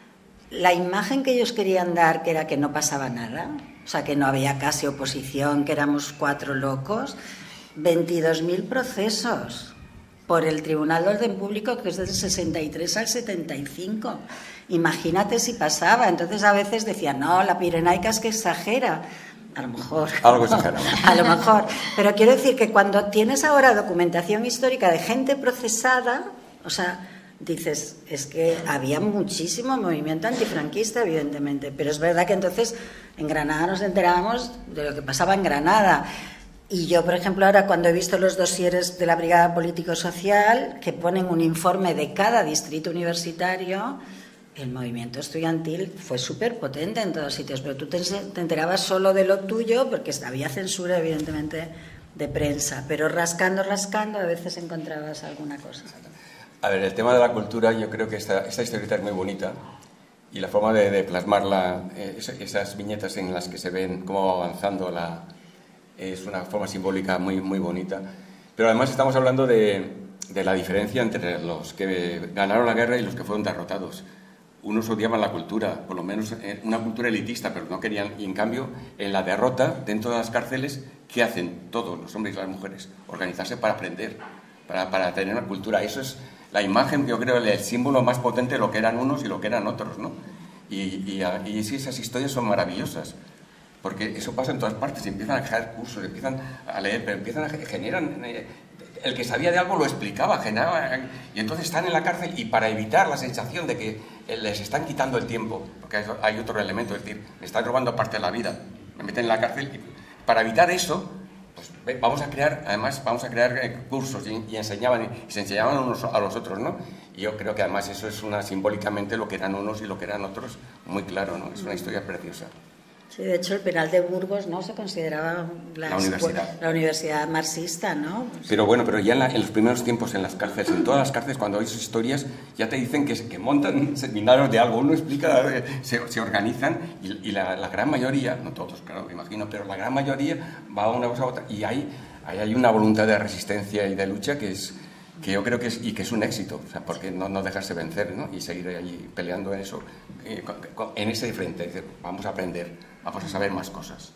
la imagen que ellos querían dar, que era que no pasaba nada, o sea, que no había casi oposición, que éramos 4 locos, 22.000 procesos por el Tribunal de Orden Público, que es desde el 63 al 75. Imagínate si pasaba. Entonces a veces decían, no, la Pirenaica es que exagera. A lo mejor. Algo exagerado. A lo mejor. Pero quiero decir que cuando tienes ahora documentación histórica de gente procesada, o sea, dices, es que había muchísimo movimiento antifranquista, evidentemente, pero es verdad que entonces en Granada nos enterábamos de lo que pasaba en Granada. Y yo, por ejemplo, ahora cuando he visto los dosieres de la Brigada Político-Social, que ponen un informe de cada distrito universitario, el movimiento estudiantil fue súper potente en todos sitios, pero tú te enterabas solo de lo tuyo, porque había censura, evidentemente, de prensa, pero rascando, a veces encontrabas alguna cosa. A ver, el tema de la cultura, yo creo que esta historieta es muy bonita, y la forma de plasmarla, esas viñetas en las que se ven cómo va avanzando, es una forma simbólica muy, muy bonita. Pero además estamos hablando de la diferencia entre los que ganaron la guerra y los que fueron derrotados. Unos odiaban la cultura, por lo menos una cultura elitista, pero no querían. Y en cambio, en la derrota, dentro de las cárceles, ¿qué hacen todos los hombres y las mujeres? Organizarse para aprender, para tener una cultura. Eso es la imagen, yo creo, el símbolo más potente de lo que eran unos y lo que eran otros, ¿no? Y sí, esas historias son maravillosas, porque eso pasa en todas partes. Empiezan a crear cursos, empiezan a leer, pero generan el que sabía de algo lo explicaba, y entonces están en la cárcel y para evitar la sensación de que les están quitando el tiempo, porque hay otro elemento, es decir, me están robando parte de la vida, me meten en la cárcel, y para evitar eso, pues vamos a crear cursos y se enseñaban unos a los otros, ¿no? Y yo creo que además eso es simbólicamente lo que eran unos y lo que eran otros, muy claro, ¿no? Es una historia preciosa. Sí, de hecho el penal de Burgos, ¿no?, se consideraba la universidad marxista, ¿no? Pero ya en los primeros tiempos en las cárceles, en todas las cárceles, cuando oís historias, ya te dicen que montan seminarios de algo, uno explica, se organizan, y la gran mayoría, no todos, claro, me imagino, pero la gran mayoría va a una cosa a otra, y hay una voluntad de resistencia y de lucha que yo creo que es un éxito, o sea, porque no dejarse vencer, ¿no? Y seguir allí peleando en eso, en ese frente, es decir, vamos a aprender, vamos a saber más cosas.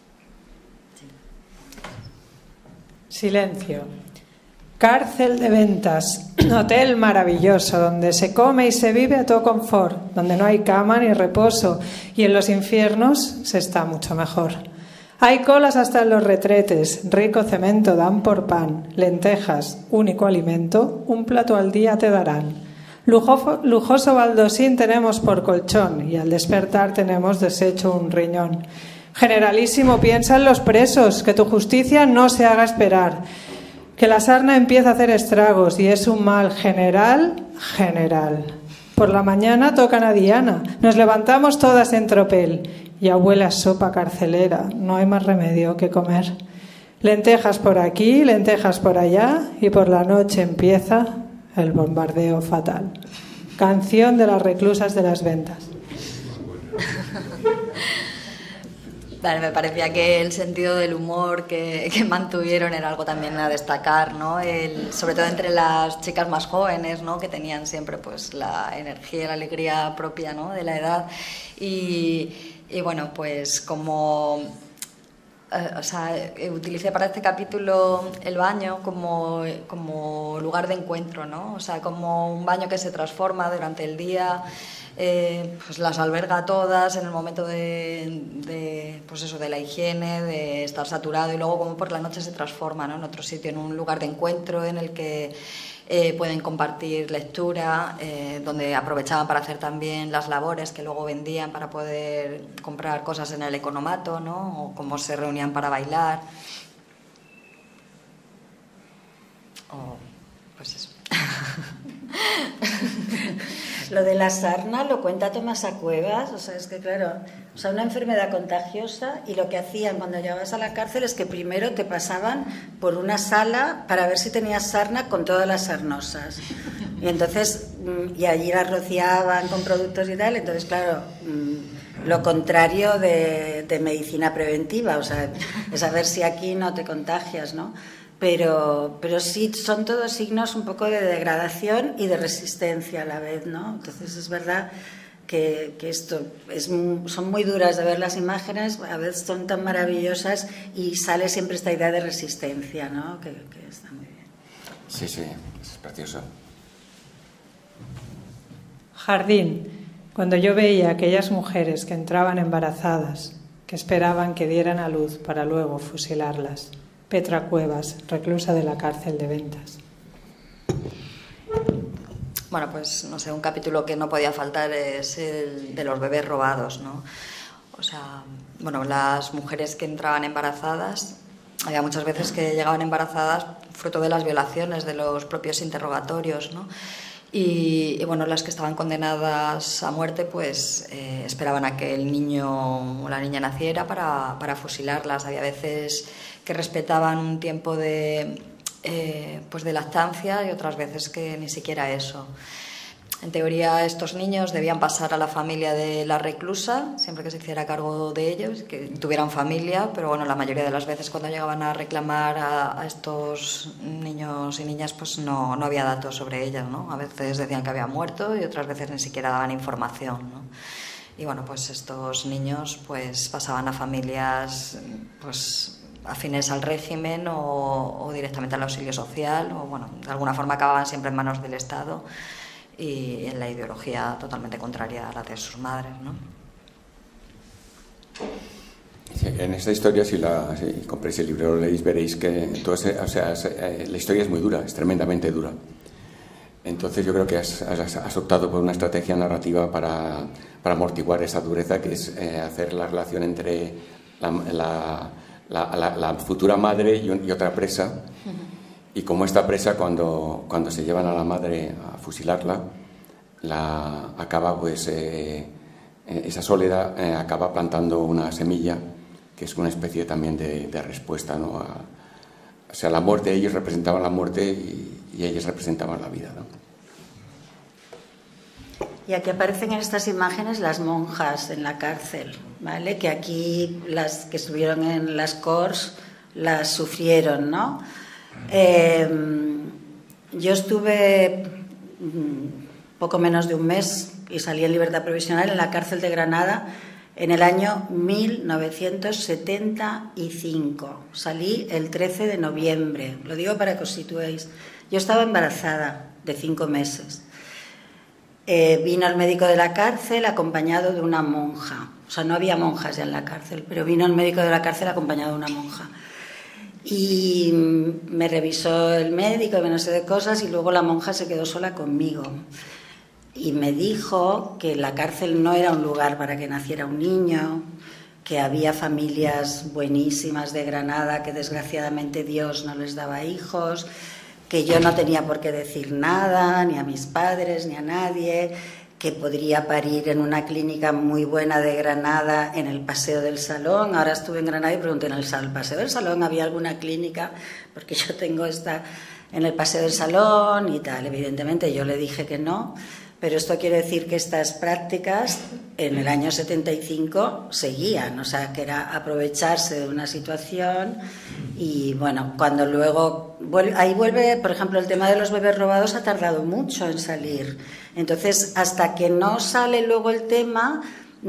Silencio. Cárcel de Ventas, hotel maravilloso, donde se come y se vive a todo confort, donde no hay cama ni reposo, y en los infiernos se está mucho mejor. Hay colas hasta en los retretes, rico cemento dan por pan, lentejas, único alimento, un plato al día te darán. Lujoso baldosín tenemos por colchón y al despertar tenemos deshecho un riñón. Generalísimo, piensan los presos, que tu justicia no se haga esperar, que la sarna empieza a hacer estragos y es un mal general. Por la mañana tocan a Diana, nos levantamos todas en tropel y abuela sopa carcelera, no hay más remedio que comer. Lentejas por aquí, lentejas por allá y por la noche empieza el bombardeo fatal. Canción de las reclusas de las Ventas. Vale, me parecía que el sentido del humor que mantuvieron era algo también a destacar, ¿no? Sobre todo entre las chicas más jóvenes, ¿no?, que tenían siempre pues la energía y la alegría propia, ¿no?, de la edad. Y bueno, pues como... utilicé para este capítulo el baño como lugar de encuentro, ¿no? O sea, como un baño que se transforma durante el día, pues las alberga todas en el momento pues eso, de la higiene, de estar saturado, y luego como por la noche se transforma, ¿no?, en otro sitio, en un lugar de encuentro en el que pueden compartir lectura, donde aprovechaban para hacer también las labores que luego vendían para poder comprar cosas en el economato, ¿no?, o cómo se reunían para bailar. Pues eso. Lo de la sarna lo cuenta Tomasa Cuevas, o sea, es que claro, o sea, una enfermedad contagiosa, y lo que hacían cuando llegabas a la cárcel es que primero te pasaban por una sala para ver si tenías sarna con todas las sarnosas. Y entonces, y allí las rociaban con productos y tal, entonces claro, lo contrario de medicina preventiva, o sea, es a ver si aquí no te contagias, ¿no? Pero sí, son todos signos un poco de degradación y de resistencia a la vez, ¿no? Entonces es verdad que esto son muy duras de ver las imágenes, a veces son tan maravillosas y sale siempre esta idea de resistencia, ¿no?, que está muy bien. Sí, es precioso. Jardín. Cuando yo veía a aquellas mujeres que entraban embarazadas, que esperaban que dieran a luz para luego fusilarlas. Petra Cuevas, reclusa de la cárcel de Ventas. Bueno, pues no sé, un capítulo que no podía faltar es el de los bebés robados, ¿no? O sea, bueno, las mujeres que entraban embarazadas, había muchas veces que llegaban embarazadas fruto de las violaciones, de los propios interrogatorios, ¿no? Y bueno, las que estaban condenadas a muerte, pues esperaban a que el niño o la niña naciera para fusilarlas. Había veces que respetaban un tiempo pues de lactancia y otras veces que ni siquiera eso. En teoría, estos niños debían pasar a la familia de la reclusa, siempre que se hiciera cargo de ellos, que tuvieran familia, pero bueno, la mayoría de las veces cuando llegaban a reclamar a estos niños y niñas, pues no había datos sobre ellas, ¿no? A veces decían que había muerto y otras veces ni siquiera daban información, ¿no? Y bueno, pues estos niños pues pasaban a familias pues afines al régimen o directamente al auxilio social, o bueno, de alguna forma acababan siempre en manos del Estado y en la ideología totalmente contraria a la de sus madres, ¿no? Sí, en esta historia, si compréis el libro, lo leéis, veréis que la historia es muy dura, es tremendamente dura. Entonces yo creo que has optado por una estrategia narrativa para amortiguar esa dureza, que es hacer la relación entre la futura madre y otra presa, y como esta presa, cuando se llevan a la madre a fusilarla, acaba pues esa soledad acaba plantando una semilla que es una especie también de respuesta, ¿no? O sea, la muerte, ellos representaban la muerte y ellos representaban la vida, ¿no? Y aquí aparecen en estas imágenes las monjas en la cárcel, ¿vale? Que aquí las que estuvieron en las Corts las sufrieron, ¿no? Yo estuve poco menos de un mes y salí en libertad provisional en la cárcel de Granada en el año 1975. Salí el 13 de noviembre, lo digo para que os situéis. Yo estaba embarazada de 5 meses. Vino el médico de la cárcel acompañado de una monja. O sea, no había monjas ya en la cárcel, pero vino el médico de la cárcel acompañado de una monja. Y me revisó el médico y no sé de cosas, y luego la monja se quedó sola conmigo. Y me dijo que la cárcel no era un lugar para que naciera un niño, que había familias buenísimas de Granada que desgraciadamente Dios no les daba hijos, que yo no tenía por qué decir nada, ni a mis padres, ni a nadie, que podría parir en una clínica muy buena de Granada, en el Paseo del Salón. Ahora estuve en Granada y pregunté en el Paseo del Salón, ¿había alguna clínica? Porque yo tengo esta en el Paseo del Salón y tal. Evidentemente yo le dije que no, pero esto quiere decir que estas prácticas en el año 75 seguían, o sea, que era aprovecharse de una situación. Y bueno, cuando luego ahí vuelve, por ejemplo, el tema de los bebés robados ha tardado mucho en salir. Entonces, hasta que no sale luego el tema,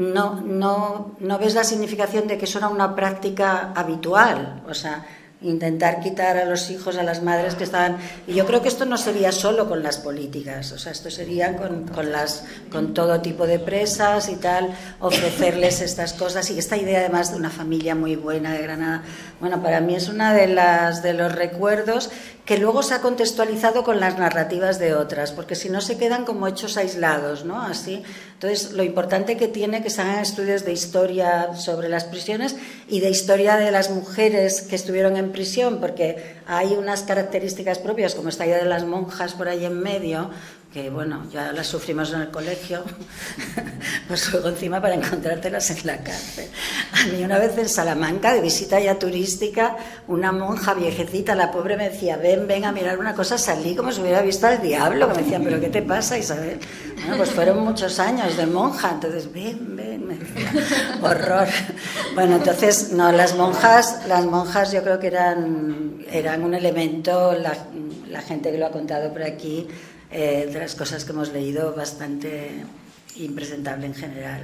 no ves la significación de que eso era una práctica habitual. O sea, intentar quitar a los hijos, a las madres que estaban... Y yo creo que esto no sería solo con las políticas, o sea, esto sería con todo tipo de presas y tal, ofrecerles estas cosas. Y esta idea además de una familia muy buena de Granada, bueno, para mí es una de los recuerdos que luego se ha contextualizado con las narrativas de otras, porque si no se quedan como hechos aislados, ¿no? Así. Entonces, lo importante que tiene que se hagan estudios de historia sobre las prisiones y de historia de las mujeres que estuvieron en prisión, porque hay unas características propias, como esta idea de las monjas por ahí en medio, que bueno, ya las sufrimos en el colegio, pues luego encima para encontrártelas en la cárcel. A mí una vez en Salamanca, de visita ya turística, una monja viejecita, la pobre, me decía, ven a mirar una cosa, salí como si hubiera visto al diablo, que me decían, ¿pero qué te pasa, Isabel? Bueno, pues fueron muchos años de monja, entonces ven, me decía, horror. Bueno, entonces, no, las monjas yo creo que eran un elemento, la gente que lo ha contado por aquí, de las cosas que hemos leído, bastante impresentable en general.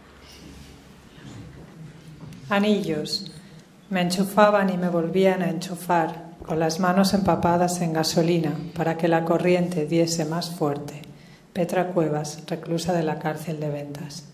Anillos. Me enchufaban y me volvían a enchufar, con las manos empapadas en gasolina, para que la corriente diese más fuerte. Petra Cuevas, reclusa de la cárcel de Ventas.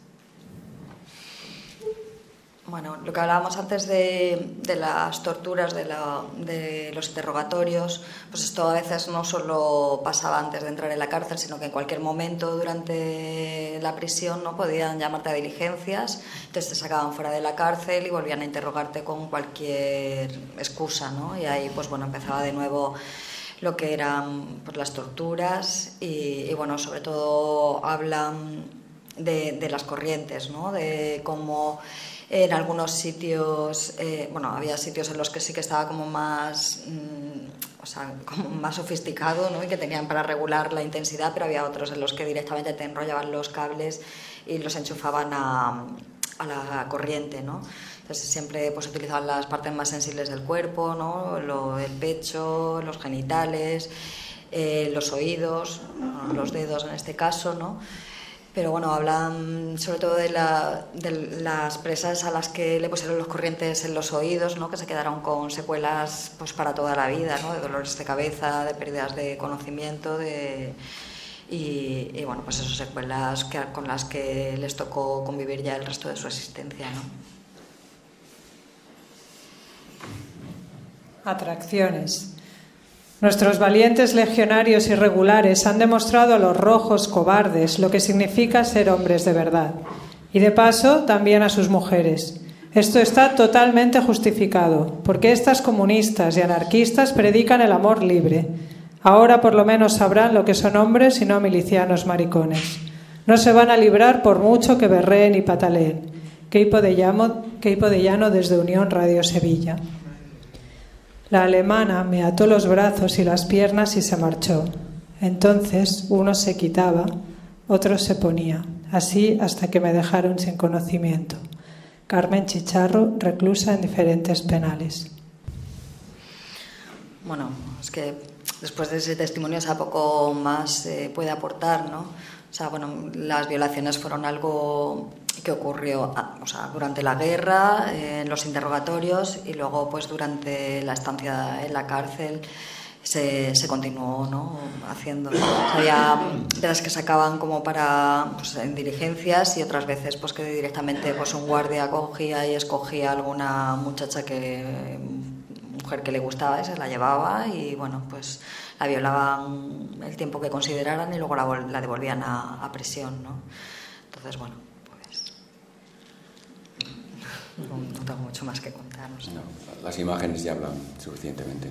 Bueno, lo que hablábamos antes de las torturas, de los interrogatorios, pues esto a veces no solo pasaba antes de entrar en la cárcel, sino que en cualquier momento durante la prisión no podían llamarte a diligencias, entonces te sacaban fuera de la cárcel y volvían a interrogarte con cualquier excusa, ¿no? Y ahí, pues bueno, empezaba de nuevo lo que eran pues, las torturas y bueno, sobre todo hablan de las corrientes, ¿no? De cómo en algunos sitios, bueno, había sitios en los que sí que estaba como más, o sea, como más sofisticado, ¿no? Y que tenían para regular la intensidad, pero había otros en los que directamente te enrollaban los cables y los enchufaban a la corriente, ¿no? Entonces siempre pues utilizaban las partes más sensibles del cuerpo, ¿no? El pecho, los genitales, los oídos, los dedos en este caso, ¿no? Pero bueno, hablan sobre todo de las presas a las que le pusieron los corrientes en los oídos, ¿no? Que se quedaron con secuelas pues para toda la vida, ¿no? De dolores de cabeza, de pérdidas de conocimiento, y bueno, pues esas secuelas con las que les tocó convivir ya el resto de su existencia, ¿no? Atracciones. Nuestros valientes legionarios irregulares han demostrado a los rojos cobardes lo que significa ser hombres de verdad. Y de paso, también a sus mujeres. Esto está totalmente justificado, porque estas comunistas y anarquistas predican el amor libre. Ahora por lo menos sabrán lo que son hombres y no milicianos maricones. No se van a librar por mucho que berreen y pataleen. Queipo de Llano desde Unión Radio Sevilla. La alemana me ató los brazos y las piernas y se marchó. Entonces uno se quitaba, otro se ponía, así hasta que me dejaron sin conocimiento. Carmen Chicharro, reclusa en diferentes penales. Bueno, es que después de ese testimonio, o sea, poco más se puede aportar, ¿no? O sea, bueno, las violaciones fueron algo que ocurrió, o sea, durante la guerra, en los interrogatorios y luego, pues, durante la estancia en la cárcel se continuó, ¿no?, haciendo. O sea, había veces que sacaban como para, pues, en diligencias y otras veces, pues, que directamente, pues, un guardia cogía y escogía a alguna muchacha mujer que le gustaba y se la llevaba y, bueno, pues la violaban el tiempo que consideraran y luego la devolvían a prisión, ¿no? Entonces, bueno, pues no tengo mucho más que contar. No sé. No, las imágenes ya hablan suficientemente.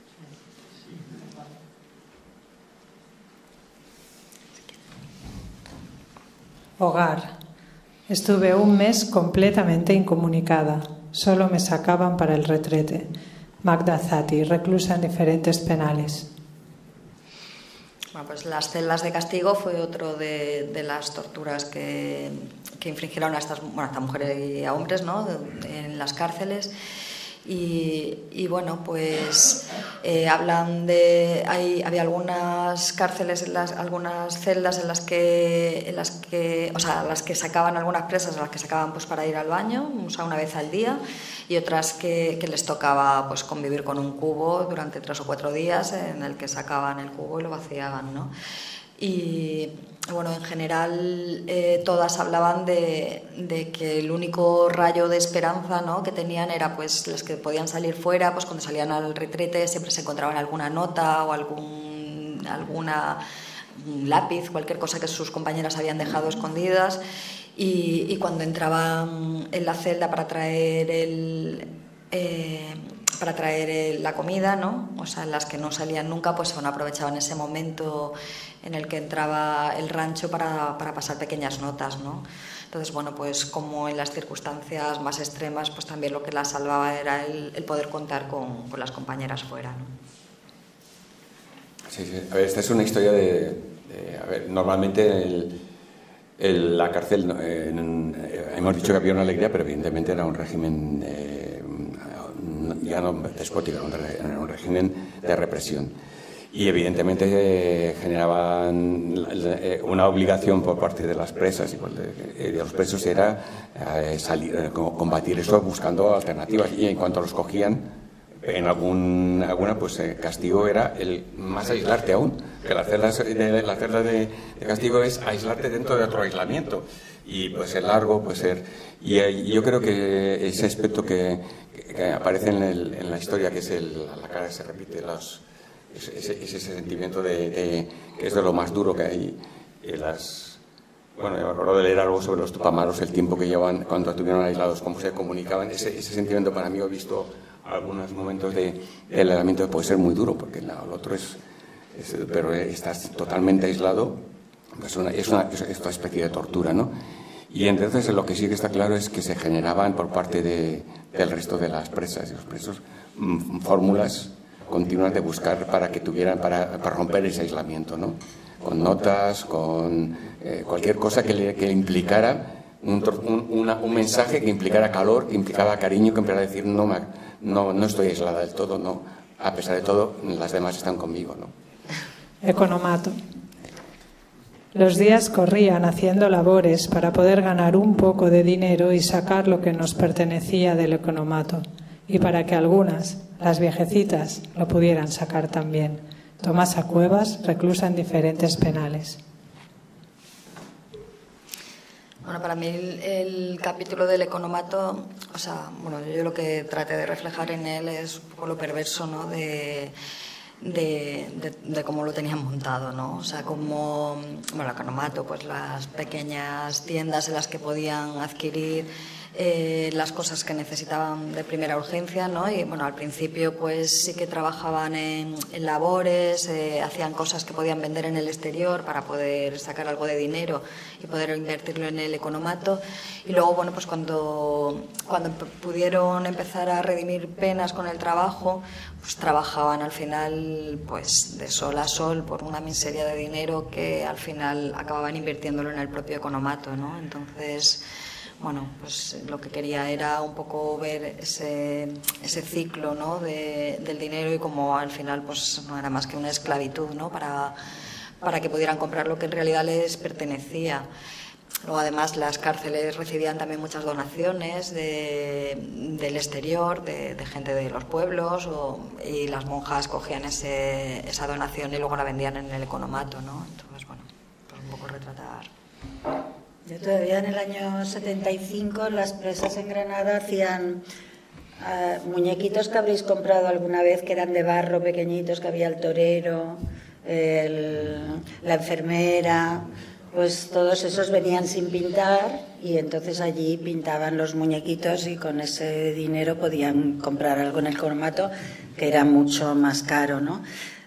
Hogar. Estuve un mes completamente incomunicada. Solo me sacaban para el retrete. Magda Zati, reclusa en diferentes penales. Bueno, pues las celdas de castigo fue otro de las torturas que infringieron a estas mujeres y a hombres, ¿no?, en las cárceles. Y bueno, pues hablan de... había algunas cárceles, algunas celdas en las que o sea, las que sacaban algunas presas, a las que sacaban, pues, para ir al baño, o sea, una vez al día, y otras que les tocaba, pues, convivir con un cubo durante 3 o 4 días, en el que sacaban el cubo y lo vaciaban, ¿no? Y bueno, en general todas hablaban de que el único rayo de esperanza, ¿no?, que tenían era, pues, las que podían salir fuera, pues cuando salían al retrete siempre se encontraban alguna nota o un lápiz, cualquier cosa que sus compañeras habían dejado escondidas, y cuando entraban en la celda para traer la comida, ¿no?, o sea, las que no salían nunca, pues bueno, aprovechaban ese momento en el que entraba el rancho para pasar pequeñas notas, ¿no? Entonces, bueno, pues como en las circunstancias más extremas, pues también lo que las salvaba era el poder contar con las compañeras fuera, ¿no? Sí, sí. A ver, esta es una historia a ver, normalmente en la cárcel hemos dicho que había una alegría, pero evidentemente era un régimen ya no despótico, era un régimen de represión. Y evidentemente generaban una obligación por parte de las presas y de los presos era combatir eso buscando alternativas. Y en cuanto los cogían, en alguna pues castigo era el más aislarte aún, que la celda de castigo es aislarte dentro de otro aislamiento, y puede ser largo, puede ser... Y yo creo que ese aspecto que aparece en la historia, que es la cara que se repite, ese sentimiento que es de lo más duro que hay. Bueno, yo recuerdo de leer algo sobre los tupamaros, el tiempo que llevan cuando estuvieron aislados, cómo se comunicaban. Ese sentimiento para mí, he visto algunos momentos del aislamiento, puede ser muy duro, porque el otro pero estás totalmente aislado, pues es una especie de tortura, ¿no? Y entonces lo que sí que está claro es que se generaban por parte del resto de las presas y los presos fórmulas continuas de buscar para romper ese aislamiento, ¿no? Con notas, con cualquier cosa que implicara un mensaje que implicara calor, que implicaba cariño, que implicara decir no estoy aislada del todo, no, a pesar de todo las demás están conmigo, ¿no? Economato. Los días corrían haciendo labores para poder ganar un poco de dinero y sacar lo que nos pertenecía del economato, y para que algunas, las viejecitas, lo pudieran sacar también. Tomasa Cuevas, reclusa en diferentes penales. Bueno, para mí el capítulo del economato, o sea, bueno, yo lo que traté de reflejar en él es un poco lo perverso, ¿no?, de cómo lo tenían montado, ¿no? O sea, como, bueno, el economato, pues las pequeñas tiendas en las que podían adquirir las cosas que necesitaban de primera urgencia, ¿no? Y bueno, al principio pues sí que trabajaban en labores, hacían cosas que podían vender en el exterior para poder sacar algo de dinero y poder invertirlo en el economato. Y luego, bueno, pues cuando pudieron empezar a redimir penas con el trabajo, pues trabajaban al final pues de sol a sol por una miseria de dinero que al final acababan invirtiéndolo en el propio economato, ¿no? Entonces, bueno, pues lo que quería era un poco ver ese ciclo, ¿no?, del dinero y cómo al final pues no era más que una esclavitud, ¿no?, para que pudieran comprar lo que en realidad les pertenecía. Luego, además, las cárceles recibían también muchas donaciones del exterior, de gente de los pueblos, y las monjas cogían esa donación y luego la vendían en el economato, ¿no? Entonces, bueno, pues un poco retratar. Yo todavía en el año 75 las presas en Granada hacían muñequitos que habréis comprado alguna vez, que eran de barro, pequeñitos, que había el torero, la enfermera, pues todos esos venían sin pintar y entonces allí pintaban los muñequitos y con ese dinero podían comprar algo en el economato, que era mucho más caro, ¿no?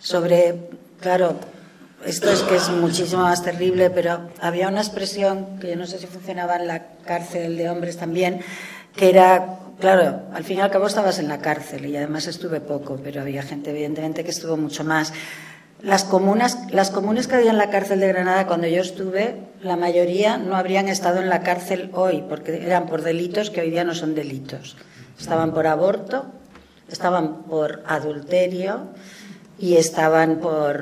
Claro, esto es que es muchísimo más terrible, pero había una expresión que yo no sé si funcionaba en la cárcel de hombres también, que era, claro, al fin y al cabo estabas en la cárcel y además estuve poco, pero había gente evidentemente que estuvo mucho más. Las comunes que había en la cárcel de Granada cuando yo estuve, la mayoría no habrían estado en la cárcel hoy, porque eran por delitos que hoy día no son delitos. Estaban por aborto, estaban por adulterio y estaban por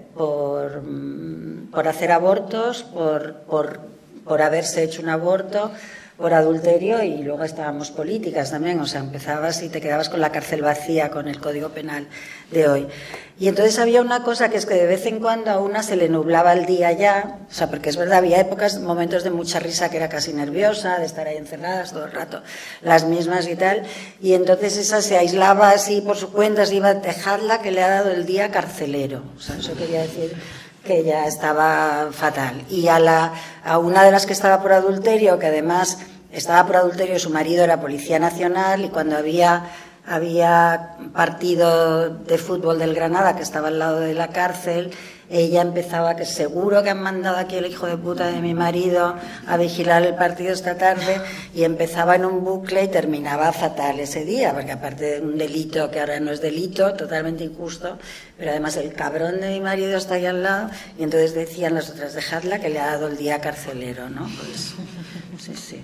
hacer abortos, por haberse hecho un aborto, por adulterio, y luego estábamos políticas también, o sea, empezabas y te quedabas con la cárcel vacía con el Código Penal de hoy. Y entonces había una cosa que es que de vez en cuando a una se le nublaba el día ya, o sea, porque es verdad, había épocas, momentos de mucha risa que era casi nerviosa, de estar ahí encerradas todo el rato, las mismas y tal, y entonces esa se aislaba así por su cuenta, se iba a dejarla que le ha dado el día carcelero, o sea, eso quería decir que ya estaba fatal. Y a una de las que estaba por adulterio, que además estaba por adulterio, su marido era policía nacional, y cuando había partido de fútbol del Granada, que estaba al lado de la cárcel, ella empezaba, que seguro que han mandado aquí el hijo de puta de mi marido a vigilar el partido esta tarde, y empezaba en un bucle y terminaba fatal ese día, porque aparte de un delito que ahora no es delito, totalmente injusto, pero además el cabrón de mi marido está ahí al lado, y entonces decían las otras, dejadla que le ha dado el día carcelero, ¿no? Pues sí, sí.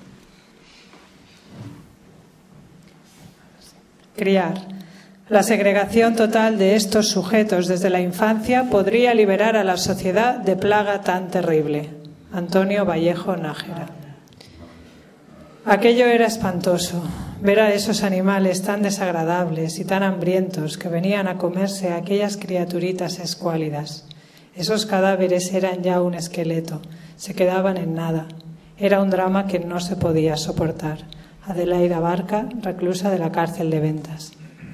Criar. La segregación total de estos sujetos desde la infancia podría liberar a la sociedad de plaga tan terrible. Antonio Vallejo Nájera. Aquello era espantoso, ver a esos animales tan desagradables y tan hambrientos que venían a comerse a aquellas criaturitas escuálidas. Esos cadáveres eran ya un esqueleto, se quedaban en nada. Era un drama que no se podía soportar. Adelaida Barca, reclusa de la cárcel de Ventas.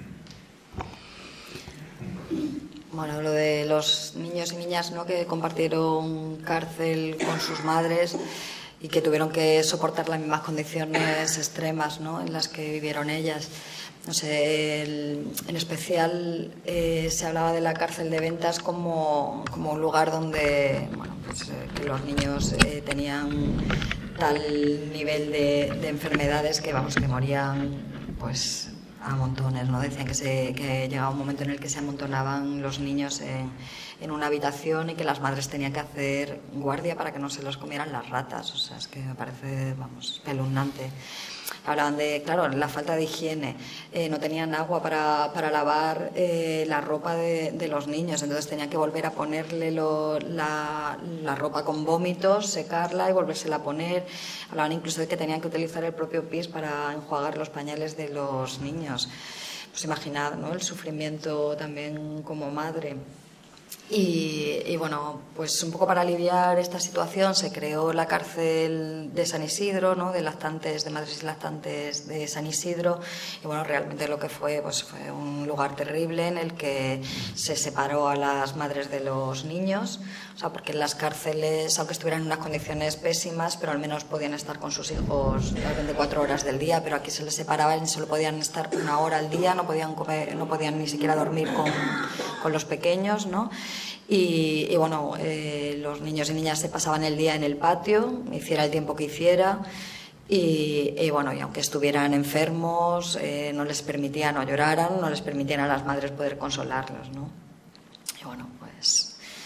Bueno, lo de los niños y niñas, ¿no?, que compartieron cárcel con sus madres y que tuvieron que soportar las mismas condiciones extremas, ¿no?, en las que vivieron ellas. No sé, en especial se hablaba de la cárcel de Ventas como un lugar donde, bueno, pues, que los niños tenían tal nivel de enfermedades que, vamos, que morían pues a montones, ¿no? Decían que llegaba un momento en el que se amontonaban los niños en una habitación y que las madres tenían que hacer guardia para que no se los comieran las ratas. O sea, es que me parece, vamos, espeluznante. Hablaban de, claro, la falta de higiene, no tenían agua para lavar la ropa de los niños, entonces tenían que volver a ponerle la ropa con vómitos, secarla y volvérsela a poner. Hablaban incluso de que tenían que utilizar el propio pis para enjuagar los pañales de los niños. Pues imaginad, ¿no?, el sufrimiento también como madre. Y bueno, pues un poco para aliviar esta situación se creó la cárcel de San Isidro, ¿no? De lactantes, de madres y lactantes de San Isidro. Y bueno, realmente lo que fue, pues fue un lugar terrible en el que se separó a las madres de los niños. O sea, porque en las cárceles, aunque estuvieran en unas condiciones pésimas, pero al menos podían estar con sus hijos las 24 horas del día, pero aquí se les separaban y solo podían estar 1 hora al día, no podían comer, no podían ni siquiera dormir con los pequeños, ¿no? Y bueno, los niños y niñas se pasaban el día en el patio, hiciera el tiempo que hiciera, y bueno, y aunque estuvieran enfermos, no les permitían, o lloraran, no les permitían a las madres poder consolarlos, ¿no? Y bueno, pues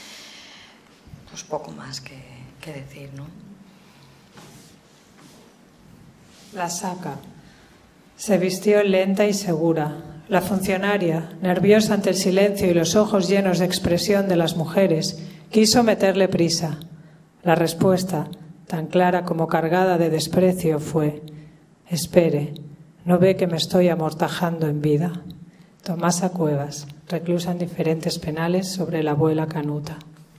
poco más que decir, ¿no? La saca. Se vistió lenta y segura. La funcionaria, nerviosa ante el silencio y los ojos llenos de expresión de las mujeres, quiso meterle prisa. La respuesta, tan clara como cargada de desprecio, fue: espere, ¿no ve que me estoy amortajando en vida? Tomasa Cuevas, reclusa en diferentes penales sobre la abuela Canuta.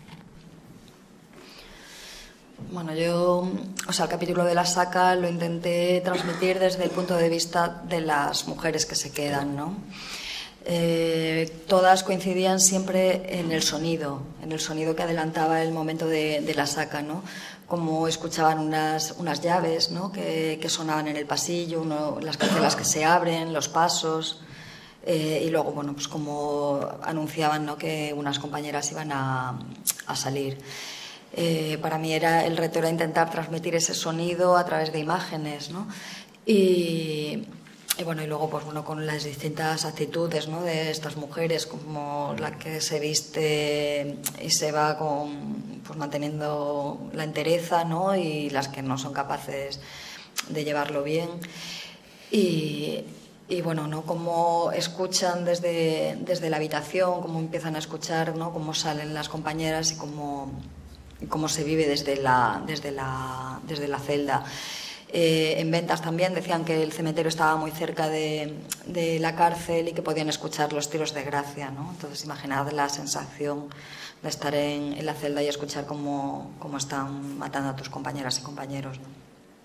Bueno, yo, el capítulo de la saca lo intenté transmitir desde el punto de vista de las mujeres que se quedan, ¿no? Todas coincidían siempre en el sonido que adelantaba el momento de la saca, ¿no? Como escuchaban unas llaves, ¿no? que sonaban en el pasillo, las cacelas que se abren, los pasos, y luego, bueno, pues como anunciaban, ¿no? que unas compañeras iban a salir. Para mí el reto era intentar transmitir ese sonido a través de imágenes, ¿no? Y bueno, y luego, pues bueno, con las distintas actitudes, ¿no? de estas mujeres, como la que se viste y se va pues manteniendo la entereza, ¿no? Y las que no son capaces de llevarlo bien. Y bueno, ¿no? Cómo escuchan desde la habitación, cómo empiezan a escuchar, ¿no? Cómo salen las compañeras y cómo se vive desde la celda. En ventas también decían que el cementerio estaba muy cerca de la cárcel y que podían escuchar los tiros de gracia, ¿no? Entonces imaginad la sensación de estar en la celda y escuchar cómo están matando a tus compañeras y compañeros, ¿no?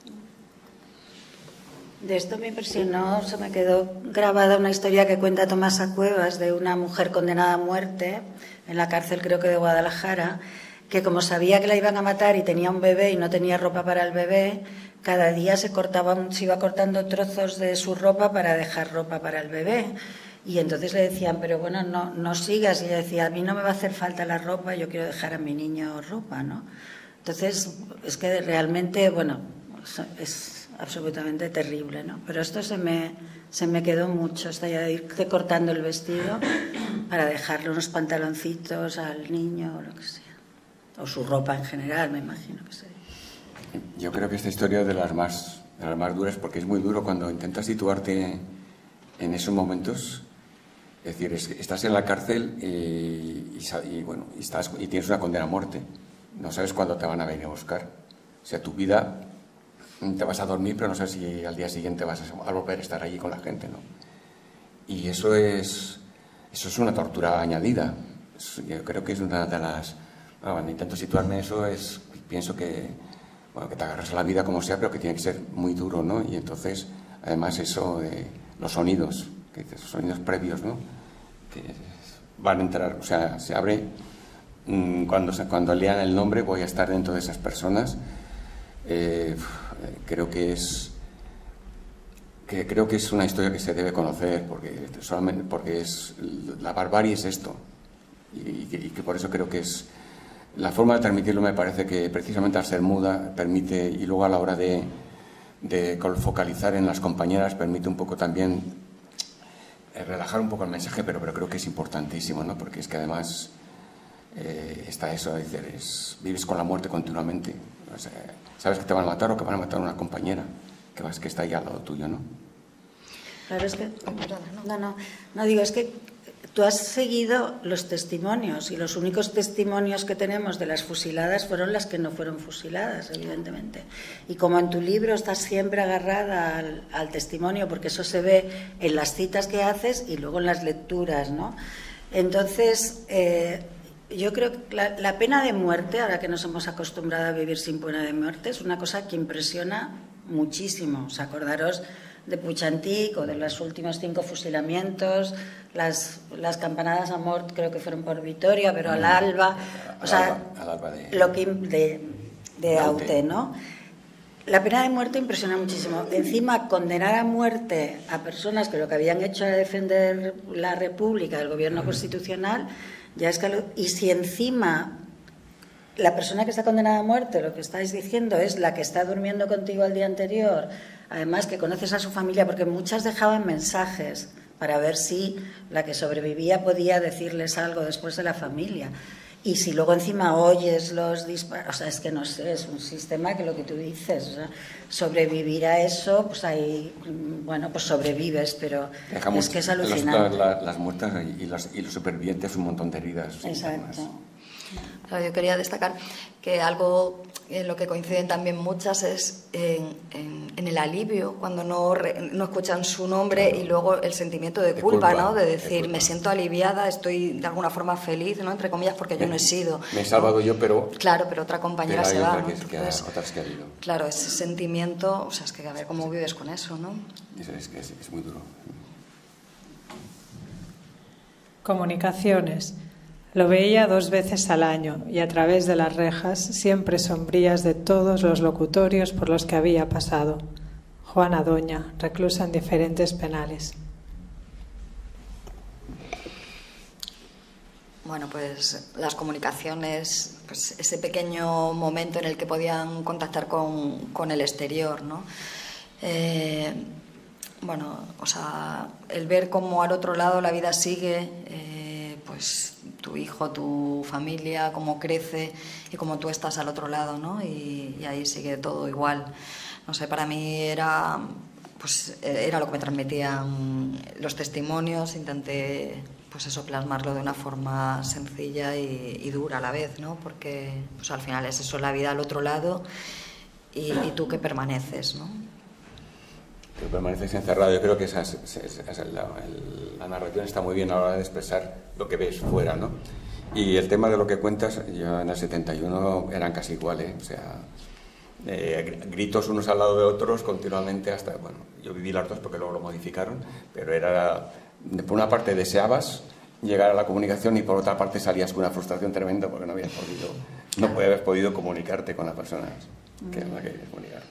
De esto me impresionó, se me quedó grabada una historia que cuenta Tomasa Cuevas de una mujer condenada a muerte en la cárcel, creo que de Guadalajara, que como sabía que la iban a matar y tenía un bebé y no tenía ropa para el bebé, cada día se iba cortando trozos de su ropa para dejar ropa para el bebé. Y entonces le decían, pero bueno, no sigas. Y ella decía, a mí no me va a hacer falta la ropa, yo quiero dejar a mi niño ropa, ¿no? Entonces, es que realmente, bueno, es absolutamente terrible, ¿no? Pero esto se me quedó mucho, esta idea de irte cortando el vestido para dejarle unos pantaloncitos al niño o lo que sea. O su ropa en general, me imagino que sería. Yo creo que esta historia es de las más duras, porque es muy duro cuando intentas situarte en esos momentos. Es decir, estás en la cárcel y tienes una condena a muerte. No sabes cuándo te van a venir a buscar. O sea, tu vida, te vas a dormir, pero no sabes si al día siguiente vas a volver a estar allí con la gente, ¿no? Y eso es una tortura añadida. Yo creo que es una de las... Cuando intento situarme en eso, pienso que te agarras a la vida como sea, pero que tiene que ser muy duro, ¿no? Y entonces, además, eso de los sonidos, los sonidos previos, ¿no? Que van a entrar, o sea, se abre, cuando lean el nombre voy a estar dentro de esas personas. Creo que es una historia que se debe conocer, porque la barbarie es esto, y que por eso creo que es... La forma de transmitirlo me parece que precisamente al ser muda permite, y luego a la hora de focalizar en las compañeras, permite un poco también relajar un poco el mensaje, pero creo que es importantísimo, ¿no? Porque es que además está eso, vives con la muerte continuamente. O sea, sabes que te van a matar o que van a matar a una compañera que está ahí al lado tuyo, ¿no? Claro, es que... No, digo, es que tú has seguido los testimonios y los únicos testimonios que tenemos de las fusiladas fueron las que no fueron fusiladas, evidentemente. Y como en tu libro estás siempre agarrada al testimonio, porque eso se ve en las citas que haces y luego en las lecturas, ¿no? Entonces, yo creo que la pena de muerte, ahora que nos hemos acostumbrado a vivir sin pena de muerte, es una cosa que impresiona muchísimo. O sea, acordaros de Puig-Antich o de los últimos 5 fusilamientos, las campanadas a mort creo que fueron por Vitoria, pero al alba, o sea, lo que de Aute, ¿no? La pena de muerte impresiona muchísimo. Encima, condenar a muerte a personas que lo que habían hecho era defender la República, el gobierno constitucional, ya es que y si encima la persona que está condenada a muerte, lo que estáis diciendo, es la que está durmiendo contigo al día anterior, además que conoces a su familia, porque muchas dejaban mensajes para ver si la que sobrevivía podía decirles algo después de la familia. Y si luego encima oyes los disparos, o sea, es que no sé, es un sistema que lo que tú dices, o sea, sobrevivir a eso, pues ahí, bueno, pues sobrevives, pero es que es alucinante. Las muertas y los supervivientes, un montón de heridas. Exacto. Claro, yo quería destacar que algo en lo que coinciden también muchas es en el alivio cuando no escuchan su nombre, claro, y luego el sentimiento de culpa, ¿no? De decir, me siento aliviada, estoy de alguna forma feliz, ¿no? Entre comillas, porque yo no he sido. Me he salvado, ¿no? Yo, pero... Claro, pero otra compañera se va, ¿no? Otras que ha ido. Claro, ese sentimiento, o sea, es que a ver cómo vives con eso, ¿no? Es muy duro. Comunicaciones. Lo veía 2 veces al año y a través de las rejas siempre sombrías de todos los locutorios por los que había pasado. Juana Doña, reclusa en diferentes penales. Bueno, pues las comunicaciones, pues ese pequeño momento en el que podían contactar con el exterior, ¿no? Bueno, o sea, el ver cómo al otro lado la vida sigue, pues tu hijo, tu familia, cómo crece y cómo tú estás al otro lado, ¿no? Y ahí sigue todo igual. No sé, para mí era lo que me transmitían los testimonios. Intenté, pues eso, plasmarlo de una forma sencilla y dura a la vez, ¿no? Porque pues al final es eso, la vida al otro lado y tú que permaneces, ¿no? Que permaneces encerrado. Yo creo que la narración está muy bien a la hora de expresar lo que ves fuera, ¿no? Y el tema de lo que cuentas, yo en el 71 eran casi iguales, o sea, gritos unos al lado de otros continuamente hasta, bueno, yo viví las dos porque luego lo modificaron, pero era, por una parte deseabas llegar a la comunicación y por otra parte salías con una frustración tremenda porque no habías podido comunicarte con las personas que la querías comunicar.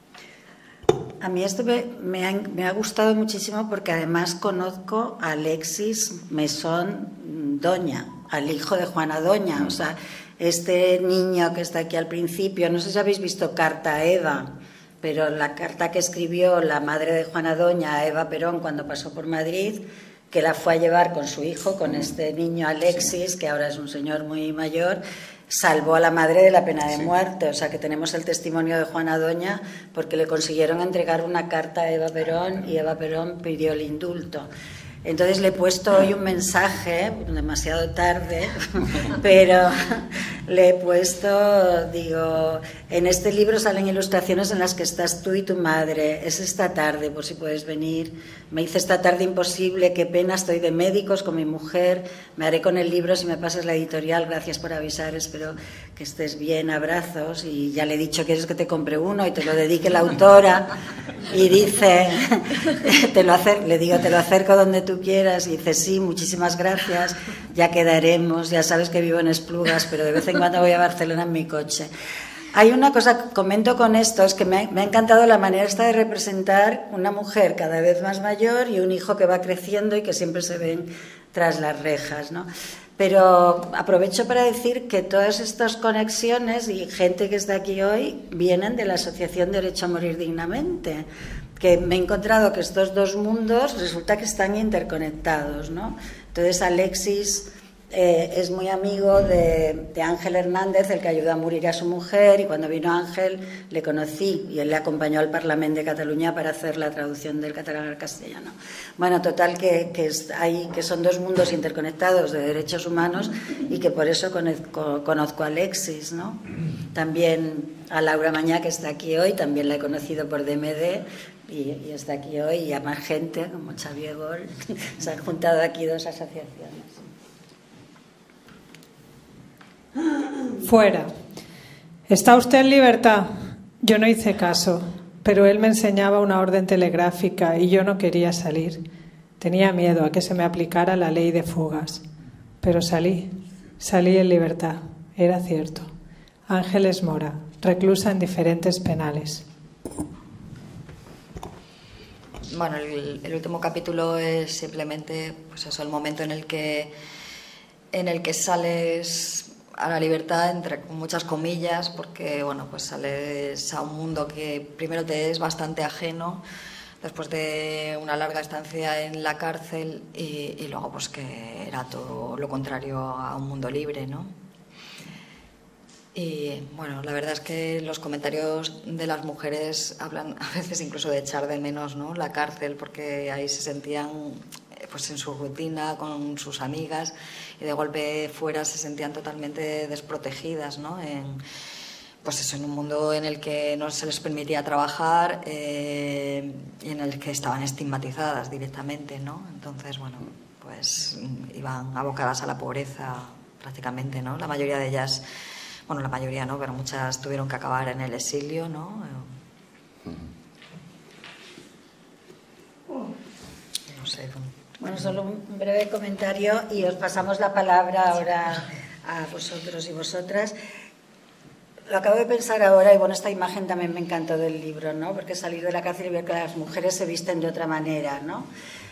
A mí esto me ha gustado muchísimo porque además conozco a Alexis Mesón Doña, al hijo de Juana Doña. O sea, este niño que está aquí al principio, no sé si habéis visto Carta a Eva, pero la carta que escribió la madre de Juana Doña a Eva Perón cuando pasó por Madrid, que la fue a llevar con su hijo, con este niño Alexis, que ahora es un señor muy mayor, salvó a la madre de la pena de muerte. O sea que tenemos el testimonio de Juana Doña porque le consiguieron entregar una carta a Eva Perón y Eva Perón pidió el indulto. Entonces le he puesto hoy un mensaje, demasiado tarde, pero le he puesto, digo, en este libro salen ilustraciones en las que estás tú y tu madre, es esta tarde, por si puedes venir. Me hice esta tarde imposible, qué pena, estoy de médicos con mi mujer, me haré con el libro si me pasas la editorial, gracias por avisar, espero que estés bien, abrazos. Y ya le he dicho, ¿quieres que te compre uno? Y te lo dedique la autora, y dice, le digo, te lo acerco donde tú quieras, y dice, sí, muchísimas gracias, ya quedaremos, ya sabes que vivo en Esplugas, pero de vez en cuando voy a Barcelona en mi coche. Hay una cosa, comento con esto, es que me ha encantado la manera esta de representar una mujer cada vez más mayor y un hijo que va creciendo y que siempre se ven tras las rejas, ¿no? Pero aprovecho para decir que todas estas conexiones y gente que está aquí hoy vienen de la Asociación Derecho a Morir Dignamente, que me he encontrado que estos dos mundos resulta que están interconectados, ¿no? Entonces Alexis es muy amigo de Ángel Hernández, el que ayudó a morir a su mujer, y cuando vino Ángel le conocí y él le acompañó al Parlamento de Cataluña para hacer la traducción del catalán al castellano. Bueno, total que son dos mundos interconectados de derechos humanos y que por eso conozco a Alexis, ¿no? También a Laura Mañá, que está aquí hoy, también la he conocido por DMD y está aquí hoy, y a más gente como Xavier Gol. Se han juntado aquí dos asociaciones. Fuera. ¿Está usted en libertad? Yo no hice caso, pero él me enseñaba una orden telegráfica y yo no quería salir. Tenía miedo a que se me aplicara la ley de fugas. Pero salí en libertad. Era cierto. Ángeles Mora, reclusa en diferentes penales. Bueno, el último capítulo es simplemente pues eso, el momento en el que sales a la libertad, entre muchas comillas, porque bueno, pues sales a un mundo que primero te es bastante ajeno, después de una larga estancia en la cárcel y luego pues que era todo lo contrario a un mundo libre, ¿no? Y bueno, la verdad es que los comentarios de las mujeres hablan a veces incluso de echar de menos, ¿no?, la cárcel, porque ahí se sentían pues en su rutina con sus amigas y de golpe fuera se sentían totalmente desprotegidas, ¿no? Pues eso, en un mundo en el que no se les permitía trabajar y en el que estaban estigmatizadas directamente, ¿no? Entonces, bueno, pues iban abocadas a la pobreza prácticamente, ¿no? La mayoría de ellas, bueno, la mayoría no, pero muchas tuvieron que acabar en el exilio, ¿no? No sé. Bueno, solo un breve comentario y os pasamos la palabra ahora a vosotros y vosotras. Lo acabo de pensar ahora y bueno, esta imagen también me encantó del libro, ¿no? Porque salir de la cárcel y ver que las mujeres se visten de otra manera, ¿no?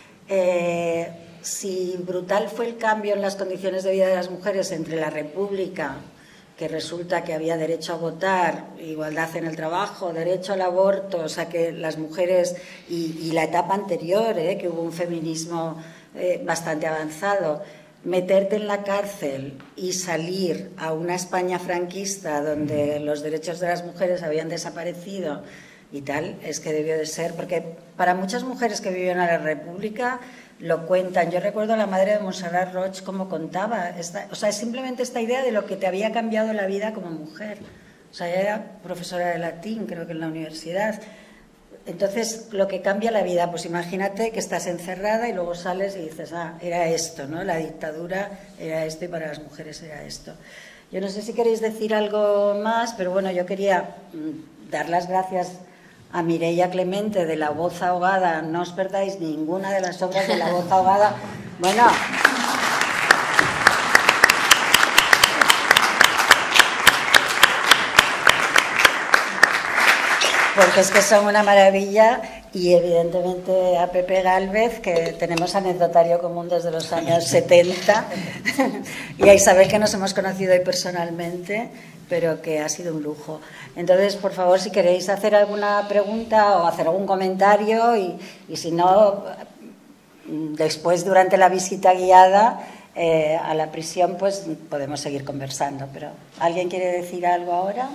Si brutal fue el cambio en las condiciones de vida de las mujeres entre la República, que resulta que había derecho a votar, igualdad en el trabajo, derecho al aborto, o sea que las mujeres, y la etapa anterior, que hubo un feminismo bastante avanzado, meterte en la cárcel y salir a una España franquista donde los derechos de las mujeres habían desaparecido y tal, es que debió de ser, porque para muchas mujeres que vivían en la República lo cuentan. Yo recuerdo a la madre de Montserrat Roig como contaba, o sea, es simplemente esta idea de lo que te había cambiado la vida como mujer. O sea, ella era profesora de latín, creo que en la universidad. Entonces, lo que cambia la vida, pues imagínate que estás encerrada y luego sales y dices, ah, era esto, ¿no? La dictadura era esto y para las mujeres era esto. Yo no sé si queréis decir algo más, pero bueno, yo quería dar las gracias a Mireia Clemente de La Voz Ahogada. No os perdáis ninguna de las obras de La Voz Ahogada. Bueno, porque es que son una maravilla, y evidentemente a Pepe Gálvez, que tenemos anecdotario común desde los años 70, y a Isabel, que nos hemos conocido hoy personalmente, pero que ha sido un lujo. Entonces, por favor, si queréis hacer alguna pregunta o hacer algún comentario, y si no, después, durante la visita guiada a la prisión, pues podemos seguir conversando. Pero ¿alguien quiere decir algo ahora?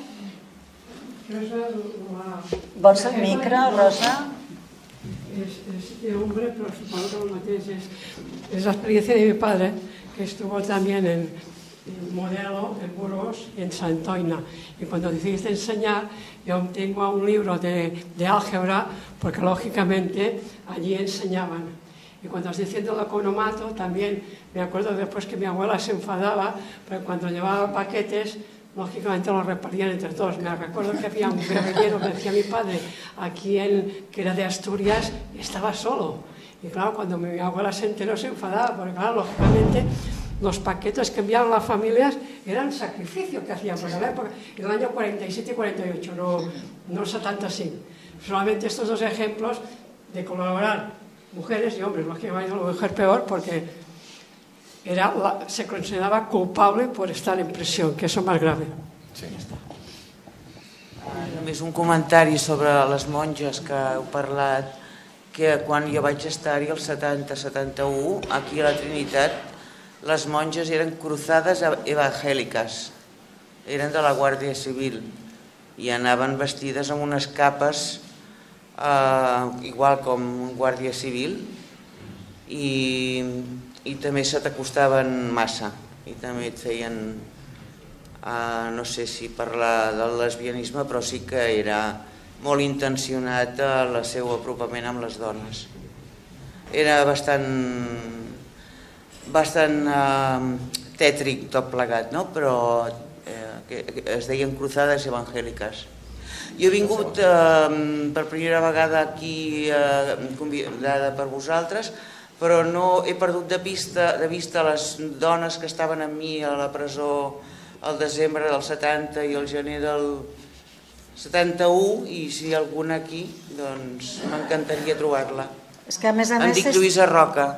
Vols el micro, Rosa? Es de hombre, pero supongo que lo mateix. Es la experiencia de mi padre, que estuvo también en Modelo, en Burgos y en Santoina. Y cuando decidiste enseñar, yo tengo un libro de álgebra, porque lógicamente allí enseñaban. Y cuando os diciendo el economato, también me acuerdo después que mi abuela se enfadaba, pero cuando llevaba paquetes, lógicamente los repartían entre todos. Me recuerdo que había un guerrillero que decía mi padre, aquí que era de Asturias, y estaba solo. Y claro, cuando mi abuela se enteró, se enfadaba, porque claro, lógicamente los paquetes que enviaban las familias eran sacrificio que hacían, porque en la época, en el año 47 y 48, no 75. Solamente estos dos ejemplos de colaborar mujeres y hombres, lógicamente la mujer peor, porque se consideraba culpable por estar en prisión, que eso es más grave. Sí. Ja està. Només un comentari sobre les monges que heu parlat, que quan jo vaig estar-hi el 70-71, aquí a la Trinitat, les monges eren cruzadas evangèliques, eren de la Guàrdia Civil i anaven vestides amb unes capes igual com un guàrdia civil i també se t'acostaven massa i també et feien, no sé si parlar del lesbianisme, però sí que era molt intencionat el seu apropament amb les dones. Era bastant tètric tot plegat, no? Però es deien Cruzadas Evangélicas. Jo he vingut per primera vegada aquí convidada per vosaltres, però no he perdut de vista les dones que estaven amb mi a la presó al desembre del 70 i al gener del 71, i si hi ha alguna aquí, doncs m'encantaria trobar-la. És que a més Em dic Lluïsa Roca.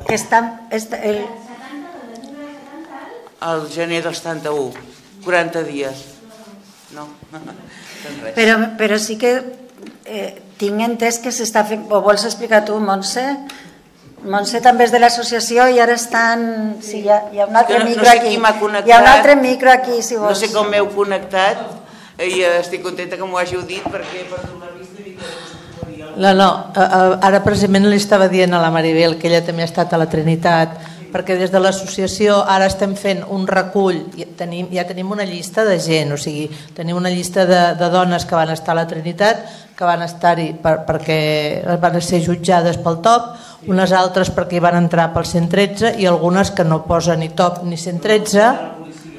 El gener del 71, 40 dies. No, però sí que tinc entès que s'està fent... Ho vols explicar tu, Montse? Montse també és de l'associació i ara estan... Sí, hi ha un altre micro aquí. Hi ha un altre micro aquí, si vols. No sé com m'heu connectat i estic contenta que m'ho hàgiu dit perquè he perdut la vista i dic que no, ara precisament li estava dient a la Maribel que ella també ha estat a la Trinitat, perquè des de l'associació ara estem fent un recull, ja tenim una llista de gent, o sigui, tenim una llista de dones que van estar a la Trinitat, que van estar-hi perquè van ser jutjades pel TOP, unes altres perquè hi van entrar pel 113 i algunes que no posen ni TOP ni 113,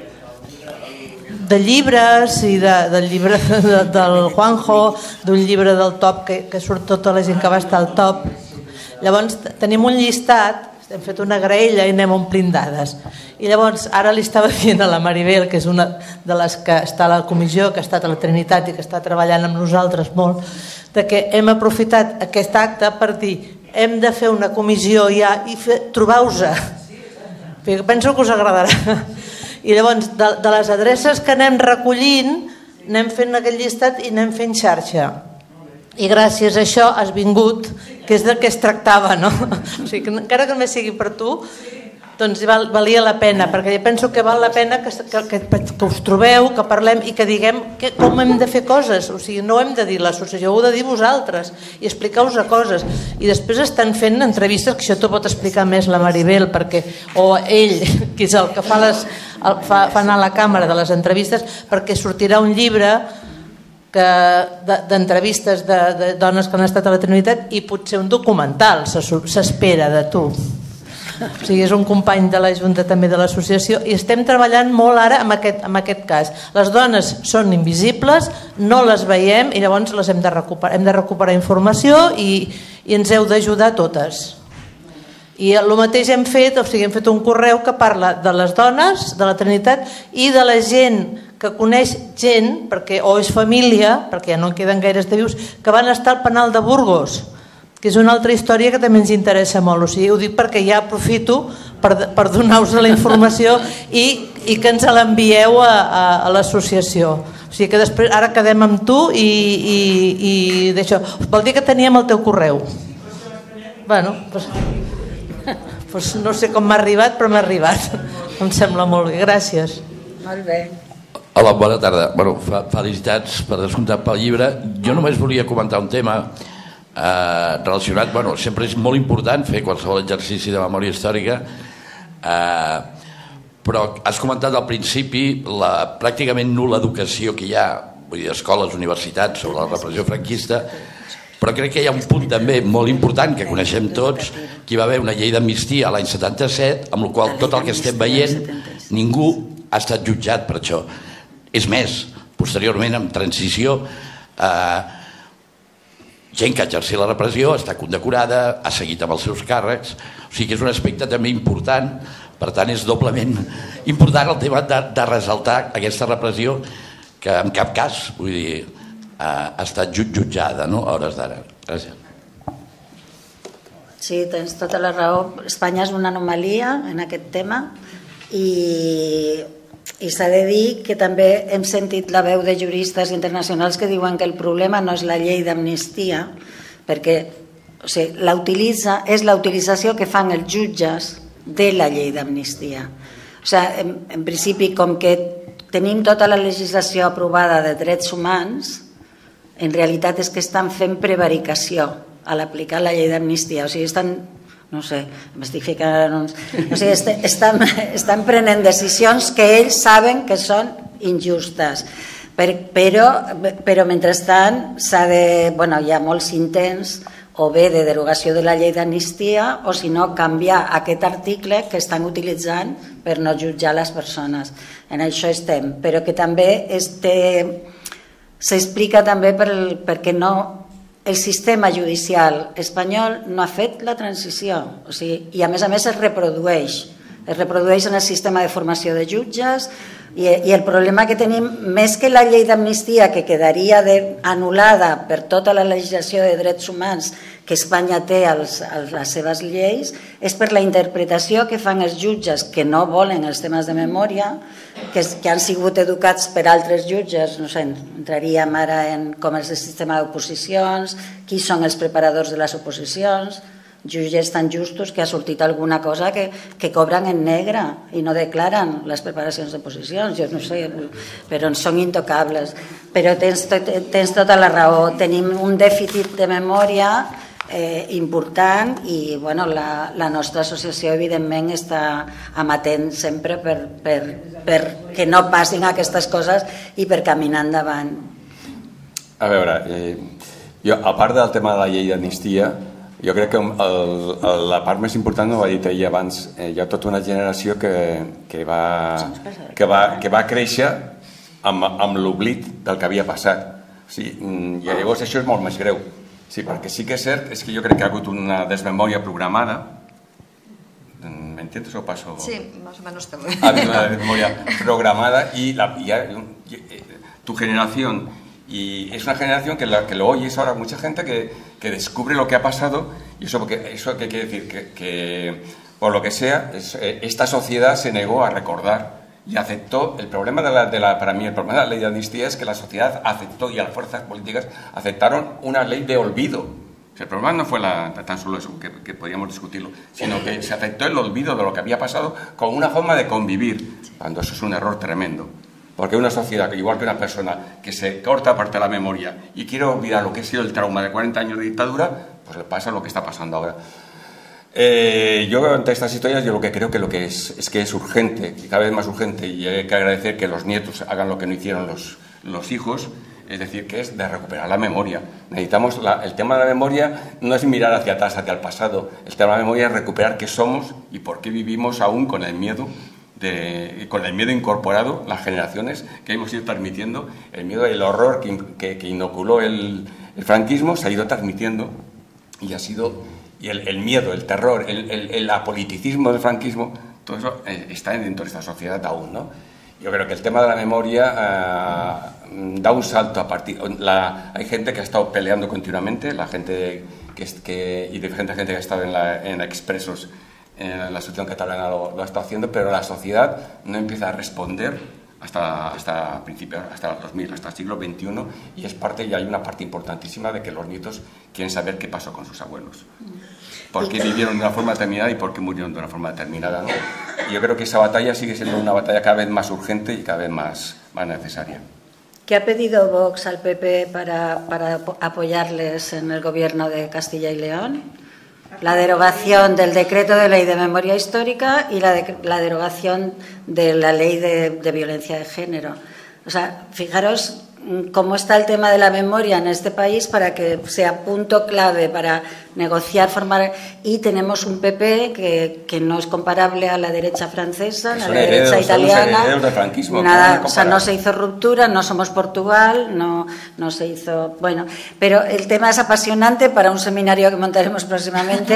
de llibres i del llibre del Juanjo, d'un llibre del TOP que surt tota la gent que va estar al TOP. Llavors tenim un llistat, hem fet una graella i anem omplint dades. I llavors ara li estava dient a la Maribel, que és una de les que està a la comissió, que ha estat a la Trinitat i que està treballant amb nosaltres molt, de que hem aprofitat aquest acte per dir hem de fer una comissió ja i trobar-vos-a. Penso que us agradarà. I llavors de les adreces que anem recollint anem fent aquest llistat i anem fent xarxa. I gràcies a això has vingut, que és del que es tractava, no? O sigui, que encara que només sigui per tu, doncs valia la pena, perquè jo penso que val la pena que us trobeu, que parlem i que diguem com hem de fer coses. O sigui, no ho hem de dir l'associació, ho heu de dir vosaltres i explicar-vos coses. I després estan fent entrevistes, que això t'ho pot explicar més la Maribel, o ell, que és el que fa anar a la càmera de les entrevistes, perquè sortirà un llibre d'entrevistes de dones que han estat a la Trinitat i potser un documental s'espera de tu. O sigui, és un company de la Junta també de l'associació i estem treballant molt ara amb aquest cas. Les dones són invisibles, no les veiem i llavors les hem de recuperar informació i ens heu d'ajudar totes. I el mateix hem fet, o sigui, hem fet un correu que parla de les dones, de la Trinitat i de la gent que coneix gent, o és família, perquè ja no en queden gaires de vius, que van estar al penal de Burgos, que és una altra història que també ens interessa molt. O sigui, ho dic perquè ja aprofito per donar-vos la informació i que ens l'envieu a l'associació. O sigui que després, ara quedem amb tu i d'això. Vol dir que teníem el teu correu. Bueno, doncs no sé com m'ha arribat, però m'ha arribat. Em sembla molt bé. Gràcies. Molt bé. Hola, bona tarda. Felicitats per descomptat pel llibre. Jo només volia comentar un tema relacionat, sempre és molt important fer qualsevol exercici de memòria històrica, però has comentat al principi la pràcticament nul·la educació que hi ha, vull dir, escoles, universitats, sobre la repressió franquista, però crec que hi ha un punt també molt important que coneixem tots, que hi va haver una llei d'amnistia l'any 77, amb la qual tot el que estem veient, ningú ha estat jutjat per això. És més, posteriorment, en transició, gent que ha exercit la repressió està condecorada, ha seguit amb els seus càrrecs, o sigui que és un aspecte també important, per tant és doblement important el tema de ressaltar aquesta repressió que en cap cas, vull dir, ha estat jutjada, no?, a hores d'ara. Gràcies. Sí, tens tota la raó. Espanya és una anomalia en aquest tema i s'ha de dir que també hem sentit la veu de juristes internacionals que diuen que el problema no és la llei d'amnistia, perquè és la utilització que fan els jutges de la llei d'amnistia. En principi, com que tenim tota la legislació aprovada de drets humans, en realitat és que estan fent prevaricació a l'aplicar la llei d'amnistia. O sigui, no sé, m'estic ficant anuncis. O sigui, estan prenent decisions que ells saben que són injustes. Però mentrestant hi ha molts intents o bé de derogació de la llei d'amnistia o si no canviar aquest article que estan utilitzant per no jutjar les persones. En això estem, però que també s'explica també perquè no, el sistema judicial espanyol no ha fet la transició, o sigui, i a més es reprodueix en el sistema de formació de jutges i el problema que tenim, més que la llei d'amnistia que quedaria anul·lada per tota la legislació de drets humans que Espanya té a les seves lleis, és per la interpretació que fan els jutges que no volen els temes de memòria, que han sigut educats per altres jutges, no sé, entraríem ara en com és el sistema d'oposicions, qui són els preparadors de les oposicions, jutges tan justos que ha sortit alguna cosa que cobren en negre i no declaren les preparacions d'oposicions, jo no sé, però són intocables. Però tens tota la raó, tenim un dèficit de memòria important i la nostra associació evidentment està amatent sempre per que no passin aquestes coses i per caminar endavant. A veure, jo, a part del tema de la llei d'amnistia, jo crec que la part més important, no ho ha dit ell abans, hi ha tota una generació que va créixer amb l'oblit del que havia passat. I llavors això és molt més greu. Perquè sí que és cert, és que jo crec que ha hagut una desmemòria programada. ¿Me entiendes o paso? Sí, más o menos te voy. Ha habido una desmemoria programada y tu generación... Y es una generación que lo oyes ahora mucha gente que descubre lo que ha pasado y eso que quiere decir que por lo que sea esta sociedad se negó a recordar y aceptó el problema para mí el problema de la ley de amnistía es que la sociedad aceptó y las fuerzas políticas aceptaron una ley de olvido. El problema no fue tan solo eso que podíamos discutirlo, sino que se aceptó el olvido de lo que había pasado como una forma de convivir, cuando eso es un error tremendo. Porque una sociedad, igual que una persona que se corta parte de la memoria y quiere olvidar lo que ha sido el trauma de 40 años de dictadura, pues le pasa lo que está pasando ahora. Yo ante estas historias, yo lo que creo que es urgente, y cada vez más urgente, y hay que agradecer que los nietos hagan lo que no hicieron los hijos, es decir, que es de recuperar la memoria. Necesitamos, el tema de la memoria no es mirar hacia atrás, hacia el pasado, el tema de la memoria es recuperar qué somos y por qué vivimos aún con el miedo incorporado, las generaciones que hemos ido transmitiendo, el miedo, el horror que inoculó el franquismo se ha ido transmitiendo y el miedo, el terror, el apoliticismo del franquismo, todo eso está dentro de esta sociedad aún, ¿no? Yo creo que el tema de la memoria da un salto a partir... hay gente que ha estado peleando continuamente, la gente y diferente gente que ha estado en Expresos, la asociación catalana lo está haciendo, pero la sociedad no empieza a responder hasta principios, hasta el 2000, hasta el siglo XXI, y hay una parte importantísima de que los nietos quieren saber qué pasó con sus abuelos. ¿Por qué vivieron de una forma determinada y por qué murieron de una forma determinada, ¿no? Y yo creo que esa batalla sigue siendo una batalla cada vez más urgente y cada vez más necesaria. ¿Qué ha pedido Vox al PP para apoyarles en el gobierno de Castilla y León? La derogación del decreto de ley de memoria histórica y la derogación de la ley de violencia de género. O sea, fijaros cómo está el tema de la memoria en este país para que sea punto clave para negociar, formar... Y tenemos un PP que no es comparable a la derecha francesa, a la derecha italiana. Nada, o sea, no se hizo ruptura, no somos Portugal, no se hizo... Bueno, pero el tema es apasionante para un seminario que montaremos próximamente.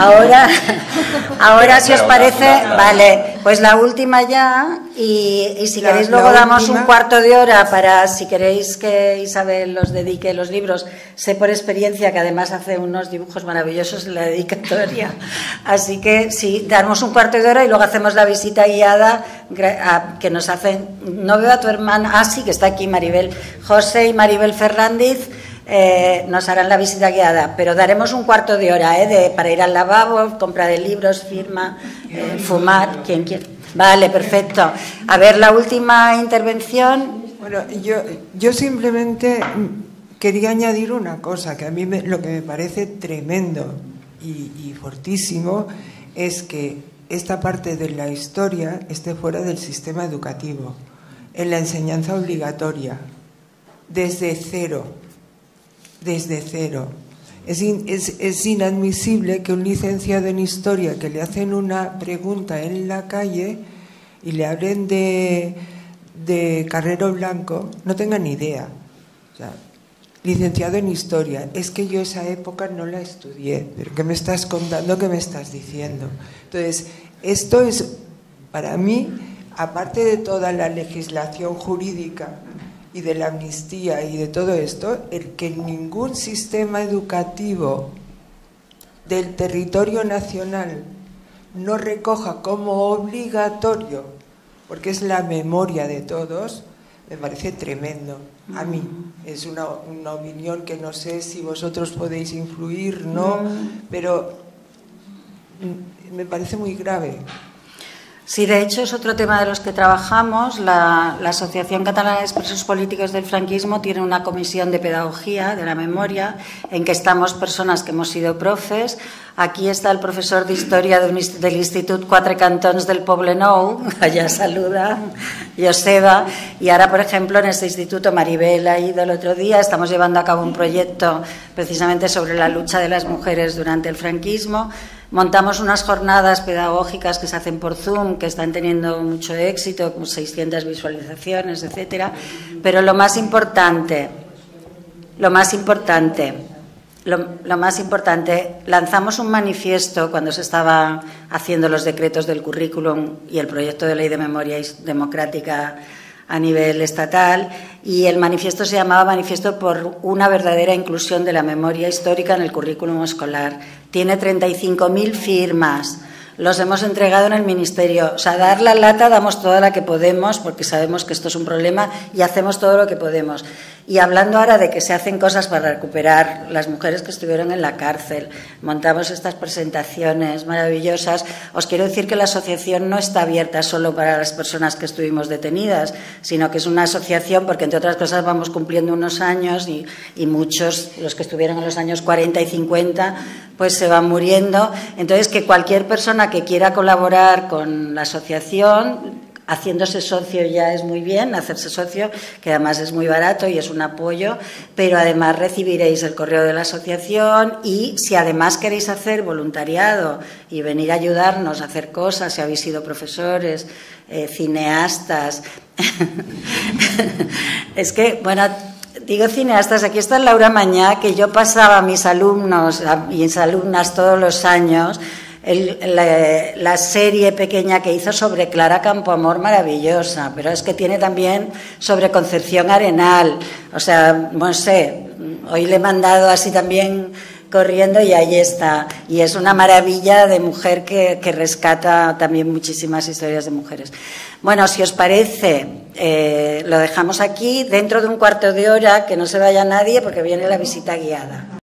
Ahora si os parece, vale, pues la última ya, y si queréis luego damos un cuarto de hora para, si queréis que Isabel os dedique los libros. Sé por experiencia que además hace unos dibujos maravillosos en la dedicatoria, así que sí, damos un cuarto de hora y luego hacemos la visita guiada que nos hacen. No veo a tu hermana, sí, que está aquí Maribel, José y Maribel Fernández. Nos harán la visita guiada, pero daremos un cuarto de hora para ir al lavabo, compra de libros, firma, fumar, quien quiera. Vale, perfecto. A ver, la última intervención. Bueno, yo simplemente quería añadir una cosa, que a mí lo que me parece tremendo y fortísimo es que esta parte de la historia esté fuera del sistema educativo, en la enseñanza obligatoria, desde cero. Es inadmisible que un licenciado en Historia que le hacen una pregunta en la calle y le hablen de Carrero Blanco no tenga ni idea. O sea, licenciado en Historia, es que yo esa época no la estudié, pero ¿qué me estás contando? ¿Qué me estás diciendo? Entonces, esto es, para mí, aparte de toda la legislación jurídica y de la amnistía y de todo esto, el que ningún sistema educativo del territorio nacional no recoja como obligatorio, porque es la memoria de todos, me parece tremendo. A mí es una opinión que no sé si vosotros podéis influir, ¿no? Pero me parece muy grave. Sí, de hecho es otro tema de los que trabajamos. La Asociación Catalana de Presos Políticos del Franquismo tiene una comisión de pedagogía de la memoria en que estamos personas que hemos sido profes. Aquí está el profesor de Historia del Institut Quatre Cantons del Poblenou, allá saluda, Joseba, y ahora, por ejemplo, en este instituto, Maribel ha ido el otro día, estamos llevando a cabo un proyecto precisamente sobre la lucha de las mujeres durante el franquismo. Montamos unas jornadas pedagógicas que se hacen por Zoom, que están teniendo mucho éxito, con 600 visualizaciones, etcétera. Pero lo más importante, lanzamos un manifiesto cuando se estaban haciendo los decretos del currículum y el proyecto de ley de memoria democrática a nivel estatal, y el manifiesto se llamaba Manifiesto por una verdadera inclusión de la memoria histórica en el currículum escolar. Tiene 35.000 firmas. Los hemos entregado en el Ministerio. O sea, dar la lata damos toda la que podemos, porque sabemos que esto es un problema y hacemos todo lo que podemos. Y hablando ahora de que se hacen cosas para recuperar las mujeres que estuvieron en la cárcel, montamos estas presentaciones maravillosas, os quiero decir que la asociación no está abierta solo para las personas que estuvimos detenidas, sino que es una asociación porque, entre otras cosas, vamos cumpliendo unos años y muchos, los que estuvieron en los años 40 y 50, pues se van muriendo. Entonces, que cualquier persona que quiera colaborar con la asociación, haciéndose socio ya es muy bien, hacerse socio, que además es muy barato y es un apoyo, pero además recibiréis el correo de la asociación, y si además queréis hacer voluntariado y venir a ayudarnos a hacer cosas, si habéis sido profesores, cineastas, es que, bueno, digo cineastas, aquí está Laura Mañá, que yo pasaba a mis alumnos y mis alumnas todos los años la serie pequeña que hizo sobre Clara Campoamor, maravillosa, pero es que tiene también sobre Concepción Arenal, o sea, no sé, hoy le he mandado así también corriendo y ahí está, y es una maravilla de mujer que rescata también muchísimas historias de mujeres. Bueno, si os parece, lo dejamos aquí, dentro de un cuarto de hora, que no se vaya nadie porque viene la visita guiada.